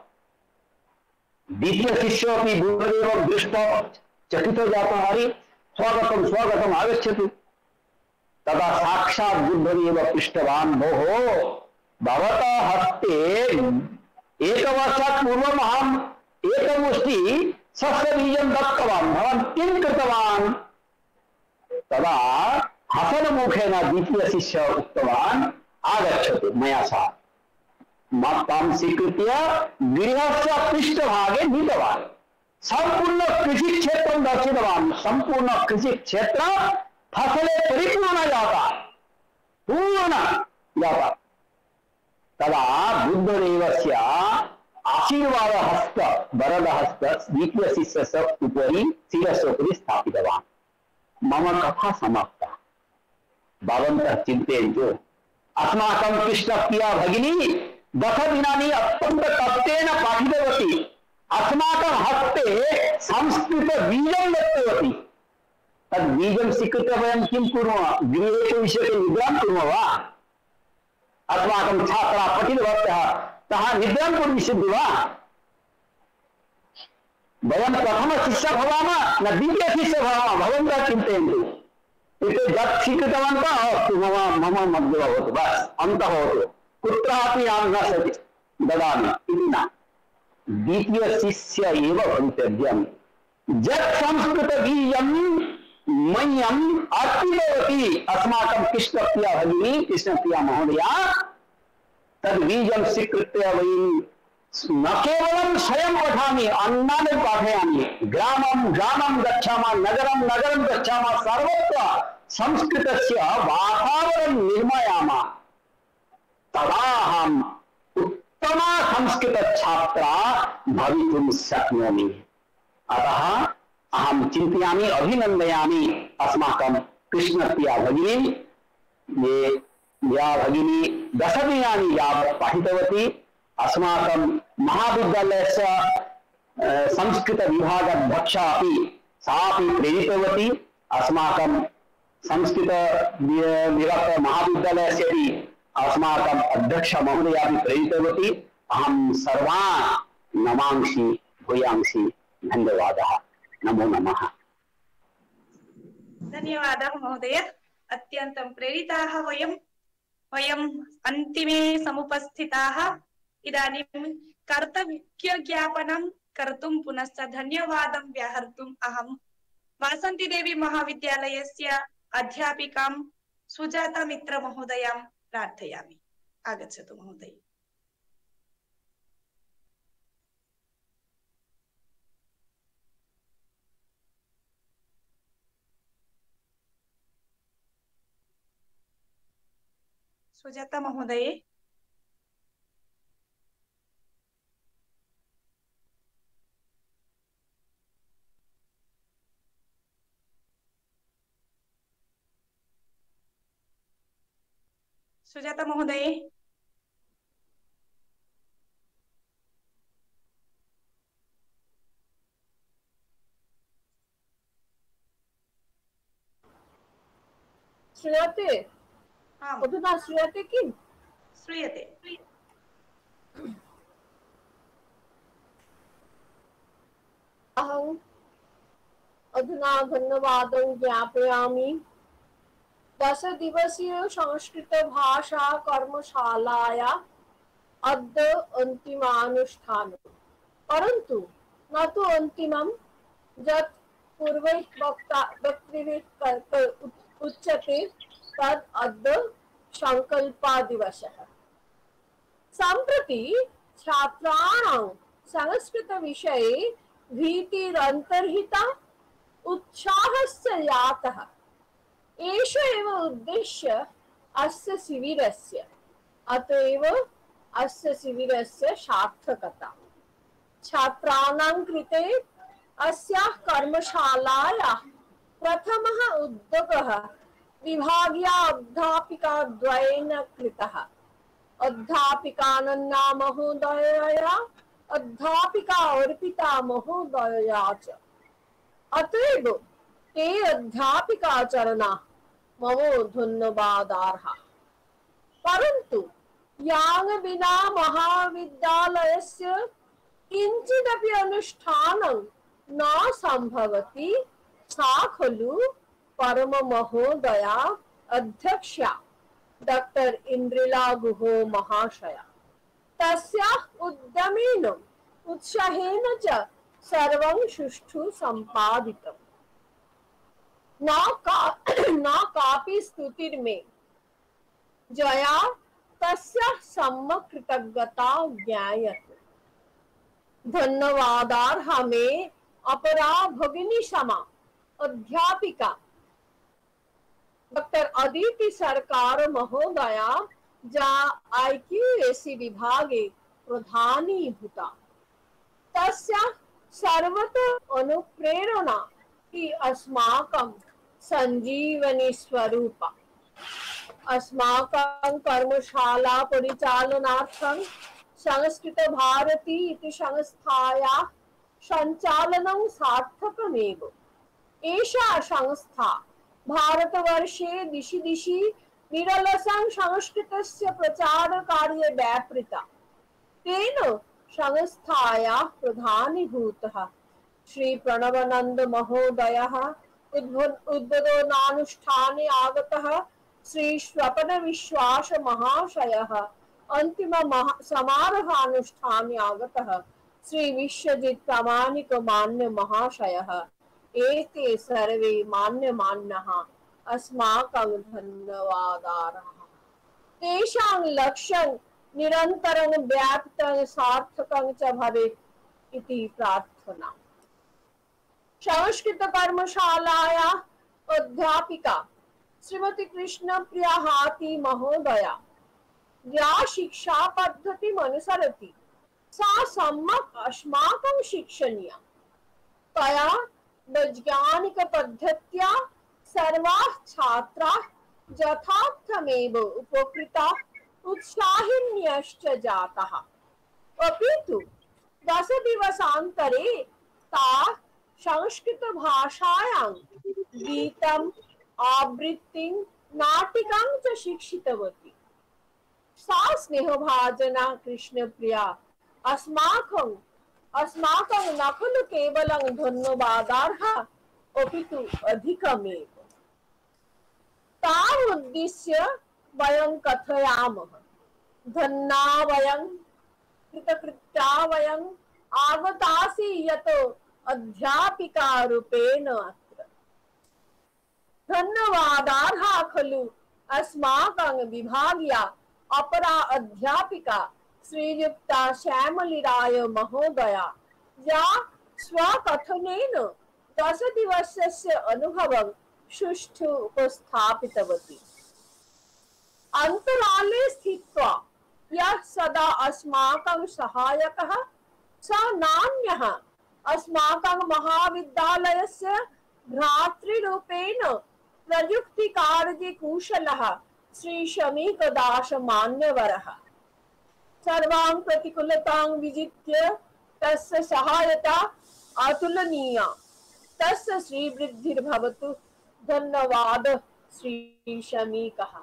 द्वितीयशिष्योऽपि बुद्धदेवं दृष्ट्वा चकितो जातः हरि स्वागतं स्वागतम् आगच्छतु तदा साक्षात् बुद्धदेव पृष्टवान् भोः भवतः हस्ते एकवर्षात् पूर्वम् अहम् एकमुष्टि सस्यबीजं दत्तवान् भवान् किं कृतवान् तदा हसनमुखेन द्वितीयशिष्य उक्तवान् आगच्छतु मया सह तां स्वीकृत्य गृहस्य पृष्ठभागे नीतवान् सम्पूर्ण कृषिक्षेत्रं दर्शितवान् सम्पूर्ण कृषिक्षेत्र फसले परिपूर्ण जाता पूर्ण जाता तदा बुद्धदेवस्य आशीर्वाद हस्त वरद हस्त द्वितीयशिष्यस्य उपरि शिरस्य उपरि स्थापितवान् मम कथा समाप्ता भवन्तः चिन्तयन्तु अस्माकं कृष्णप्रिया भगिनी दशदिनानि अत्यन्तकष्टेन पाठितवती अस्माकं हस्ते संस्कृतबीजं दत्तवती तद् बीजं स्वीकृत्य वयं किं कुर्मः गृहे विषये निद्रां कुर्मः वा अस्माकं छात्राः पठितवत्यः तः निद्रां कुर्विष्यन्ति वा वयं प्रथमशिष्यः भवामः न द्वितीयशिष्यः भवामः भवन्तः चिन्तयन्तु इति यत् स्वीकृतवन्तः अस्तु मम मम मध्ये भवतु बस् अन्तः भवतु कुत्रापि अहं न सति ददामि इति न द्वितीयशिष्य एव भवितव्यम् यत् संस्कृतबीजं मह्यम् अर्पितवती अस्माकं कृष्णप्रिया भगिनी कृष्णप्रिया महोदया तद् बीजं स्वीकृत्य वयं न केवलं स्वयं पठामि अन्यानि पाठयामि ग्रामं ग्रामं गच्छामः नगरं नगरं गच्छामः सर्वत्र संस्कृतस्य वातावरणं निर्मायामः तदा अहम् उत्तमा संस्कृतछात्रा भवितुं शक्नोमि अतः अहं चिन्तयामि अभिनन्दयामि अस्माकं कृष्णप्रिया भगिनी ये या भगिनी दशदिनानि यावत् पाठितवती अस्माकं महाविद्यालयस्य संस्कृतविभागाध्यक्षा अपि सा अपि प्रेरितवती अस्माकं संस्कृतविभाग महाविद्यालयस्य अपि अस्माकम् अध्यक्ष महोदया अपि प्रेरितवती अहं सर्वान् नमांसि भूयांसि धन्यवादः नमो नमः धन्यवादः महोदय अत्यन्तं प्रेरिताः वयं वयम् अन्तिमे समुपस्थिताः इदानीं कर्तव्यज्ञापनं कर्तुं पुनश्च धन्यवादं व्याहर्तुम् अहं वासंती देवी महाविद्यालयस्य अध्यापिकां सुजाता मित्र महोदयां प्रार्थयामि। आगच्छतु महोदय। सुजाता महोदये। सुजाता महोदये। श्रूयते? अधुना श्रूयते किम्? श्रूयते। अहम् अधुना धन्यवादं ज्ञापयामि। दश दिवसीय संस्कृत भाषा कर्मशालाया अद्य अन्तिमानुष्ठानं, परन्तु न तु अन्तिमं, यत् पूर्वैः वक्ता वक्तृभिः उच्यते तद् अद्य संकल्पदिवसः। सम्प्रति छात्राणां संस्कृत विषये भीतिरन्तर्हिता, उत्साहस्य जातः। एष एव उद्देश्य अस्य शिबिरस्य, अत एव अस्य शिबिरस्य सार्थकता। छात्राणां कृते अस्याः कर्मशालायाः प्रथमः उद्योगः विभागीया अध्यापिकाद्वयेन कृतः। अध्यापिकानन्दा महोदयया, अध्यापिका अर्पिता महोदयया च। अतएव ते अध्यापिकाचरणाः मम धन्यवादार्हाः। परन्तु यां विना महाविद्यालयस्य किञ्चिदपि अनुष्ठानं न सम्भवति, सा खलु परम महोदया अध्यक्षा डॉक्टर इंद्रिला गुहो महाशया। तस्याः उद्यमेन उत्साहेन च सर्वं सुष्ठु सम्पादितम्। न का न कापि स्तुतिर्मे, जया तस्याः सम्यक् कृतज्ञता ज्ञायते। धन्यवादार्हा मे अपरा भगिनी समा अध्यापिका डॉक्टर अदिति सरकार महोदया, जा आईक्यूएसी विभागे प्रधानी भूता। तस्याः सर्वतः अनुप्रेरणा हि अस्माकं संजीवनी स्वरूपा। अस्माकं कर्मशाला परिचालनार्थं संस्कृत भारती इति संस्थायाः संचालनं सार्थकमेव। एषा संस्था भारतवर्षे दिशि दिशि निरलसं संस्कृतस्य प्रचारकार्ये व्यापृता। तेन संस्थायाः प्रधानीभूतः श्री प्रणवानंद महोदयः, उद्बोधनानुष्ठाने आगतः श्री स्वपन विश्वास महाशयः, अंतिम समारोहानुष्ठाने आगतः श्री विश्वजित् प्रामाणिक मान्य महाशयः। एते सर्वे मान्यमान्याः अस्माकं धन्यवादार्हाः। तेषां लक्ष्यं निरन्तरं व्याप्तं सार्थकं च भवेत् इति प्रार्थना। संस्कृत कर्मशालायाः अध्यापिका श्रीमती कृष्णप्रिया हाथी महोदया या शिक्षा पद्धतिम् अनुसरति, सा सम्यक् अस्माकं शिक्षणीया। तया वैज्ञानिक पद्धत्या सर्वाः छात्राः यथार्थमेव उपकृताः, उत्साहिन्यश्च जाताः। अपि तु दश दिवसान्तरे ताः संस्कृत भाषायां गीतम्, आवृत्तिं, नाटिकां च शिक्षितवती। सा स्नेहभाजना कृष्णप्रिया अस्माकं अस्माकं न खलु केवलं धन्यवादार्हा, अपि तु अधिकमेव। ताम् उद्दिश्य वयं कथयामः। धन्या वयं, कृतकृत्या वयं, आगतासि यतो अध्यापिका रूपेण अत्र। धन्यवादार्हा खलु अस्माकं विभागीया अपरा अध्यापिका श्रीयुक्ता श्यामलीराय महोदया या स्वकथनेन दश दिवसस्य अनुभवं सुष्ठु उपस्थापितवती। अन्तराले स्थित्वा यः सदा अस्माकं सहायकः स नान्यः अस्माकं महाविद्यालयस्य भ्रातृरूपेण प्रयुक्तिकार्ये कुशलः श्री शमीकदास मान्यवरः। सर्वां प्रतिकूलतां विजित्य तस्य सहायता अतुलनीया। तस्य श्रीवृद्धिर्भवतु। धन्यवाद श्री शमीकः।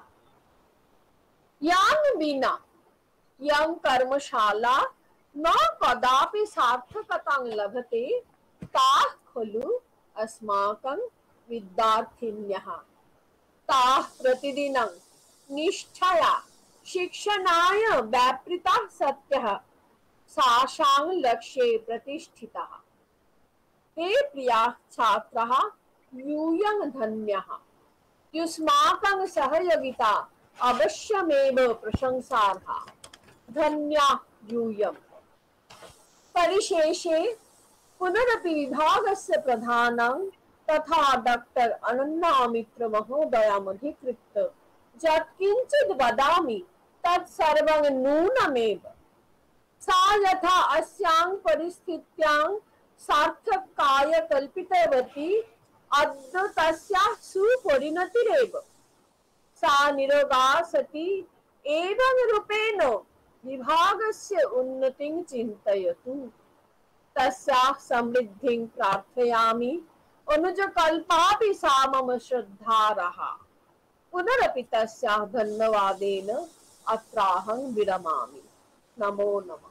यां विना यं कर्मशाला न कदापि सार्थकतां लभते ताः खलु अस्माकं विद्यार्थिन्यः। ताः प्रतिदिनं निष्ठया शिक्षणाय व्यापृताः सत्यः साशां लक्ष्ये प्रतिष्ठिताः। ते प्रियाः छात्राः यूयं धन्याः। युष्माकं सहयोगिता अवश्यमेव प्रशंसार्हा। धन्या यूयम्। परिशेषे पुनरपि विभागस्य प्रधानं तथा डॉक्टर अनन्या मित्र महोदयामधिकृत्य यत्किञ्चित् वदामि तत् सर्वं नूनमेव। सा यथा अस्यां परिस्थित्यां सार्थकाय कल्पितवती अद्य तस्याः सुपरिणतिरेव। सा निरोगा सती एवं रूपेण विभागस्य उन्नतिं चिन्तयतु। तस्याः समृद्धिं प्रार्थयामि। अनुजकल्पापि सा मम श्रद्धार्हा। पुनरपि तस्याः धन्यवादेन अत्राहं विरमामि। नमो नमः।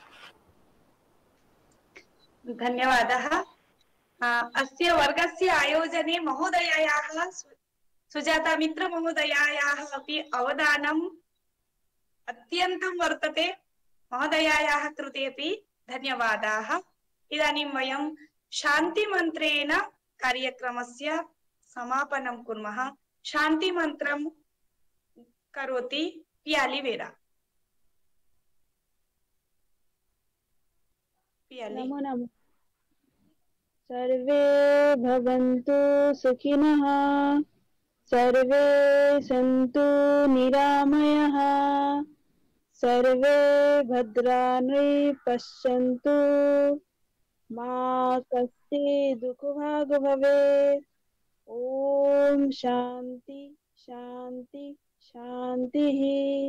धन्यवादः। अस्य वर्गस्य आयोजने महोदयायाः सुजाता मित्र महोदयायाः अपि अवदानम् अत्यन्तं वर्तते। महोदयायाः कृते अपि धन्यवादाः। इदानीं वयं शान्तिमन्त्रेण कार्यक्रमस्य समापनं कुर्मः। शान्तिमन्त्रं करोति पियाली वेरा। नमो नमः। सर्वे भवन्तु सुखिनः, सर्वे सन्तु निरामयाः, सर्वे भद्राणि पश्यन्तु, मा कश्चित् दुःखभाग् भवेत्। ओम शांति शांति शान्तिः।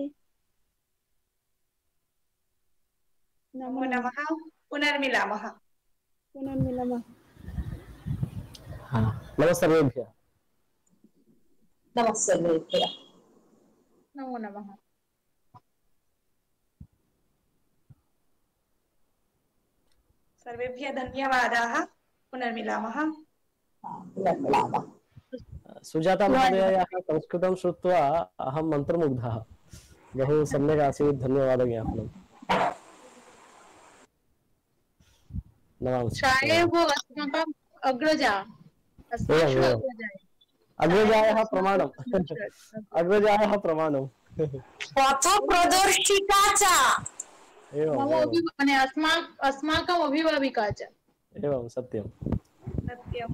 नमो नमः। पुनर्मिलामः। पुनर्मिलामः। नमः सर्वेभ्यः। नमः सर्वेभ्यः। नमो नमः। सर्वेभ्यः धन्यवादाः। पुनर्मिलामः। पुनर्मिलामः। सुजाता महोदयायाः संस्कृतं श्रुत्वा अहं मन्त्रमुग्धः। बहु सम्यक् आसीत्। धन्यवादः ज्ञापनम्। शाये वो अस्माकम् अग्रजा अग्रजायाः प्रमाणम् अग्रजायाः प्रमाणम् पथप्रदर्शिका च मम अभिमाने अस्माक अस्माकम् अभिभाविका च। एवं सत्यं सत्यम्।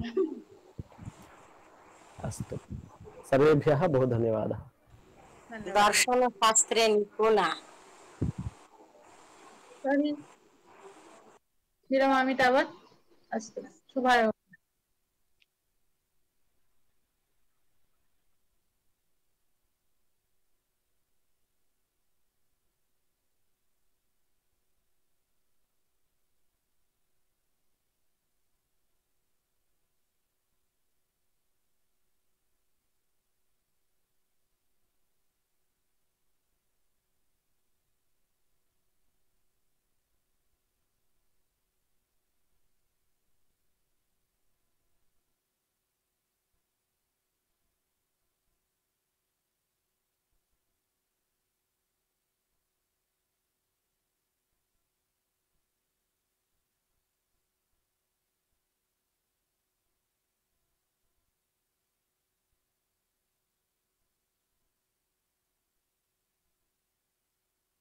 अस्तु सर्वेभ्यः बहु धन्यवादः। दर्शनशास्त्रे निपुणा। विरमामि तावत्। अस्तु शुभाय।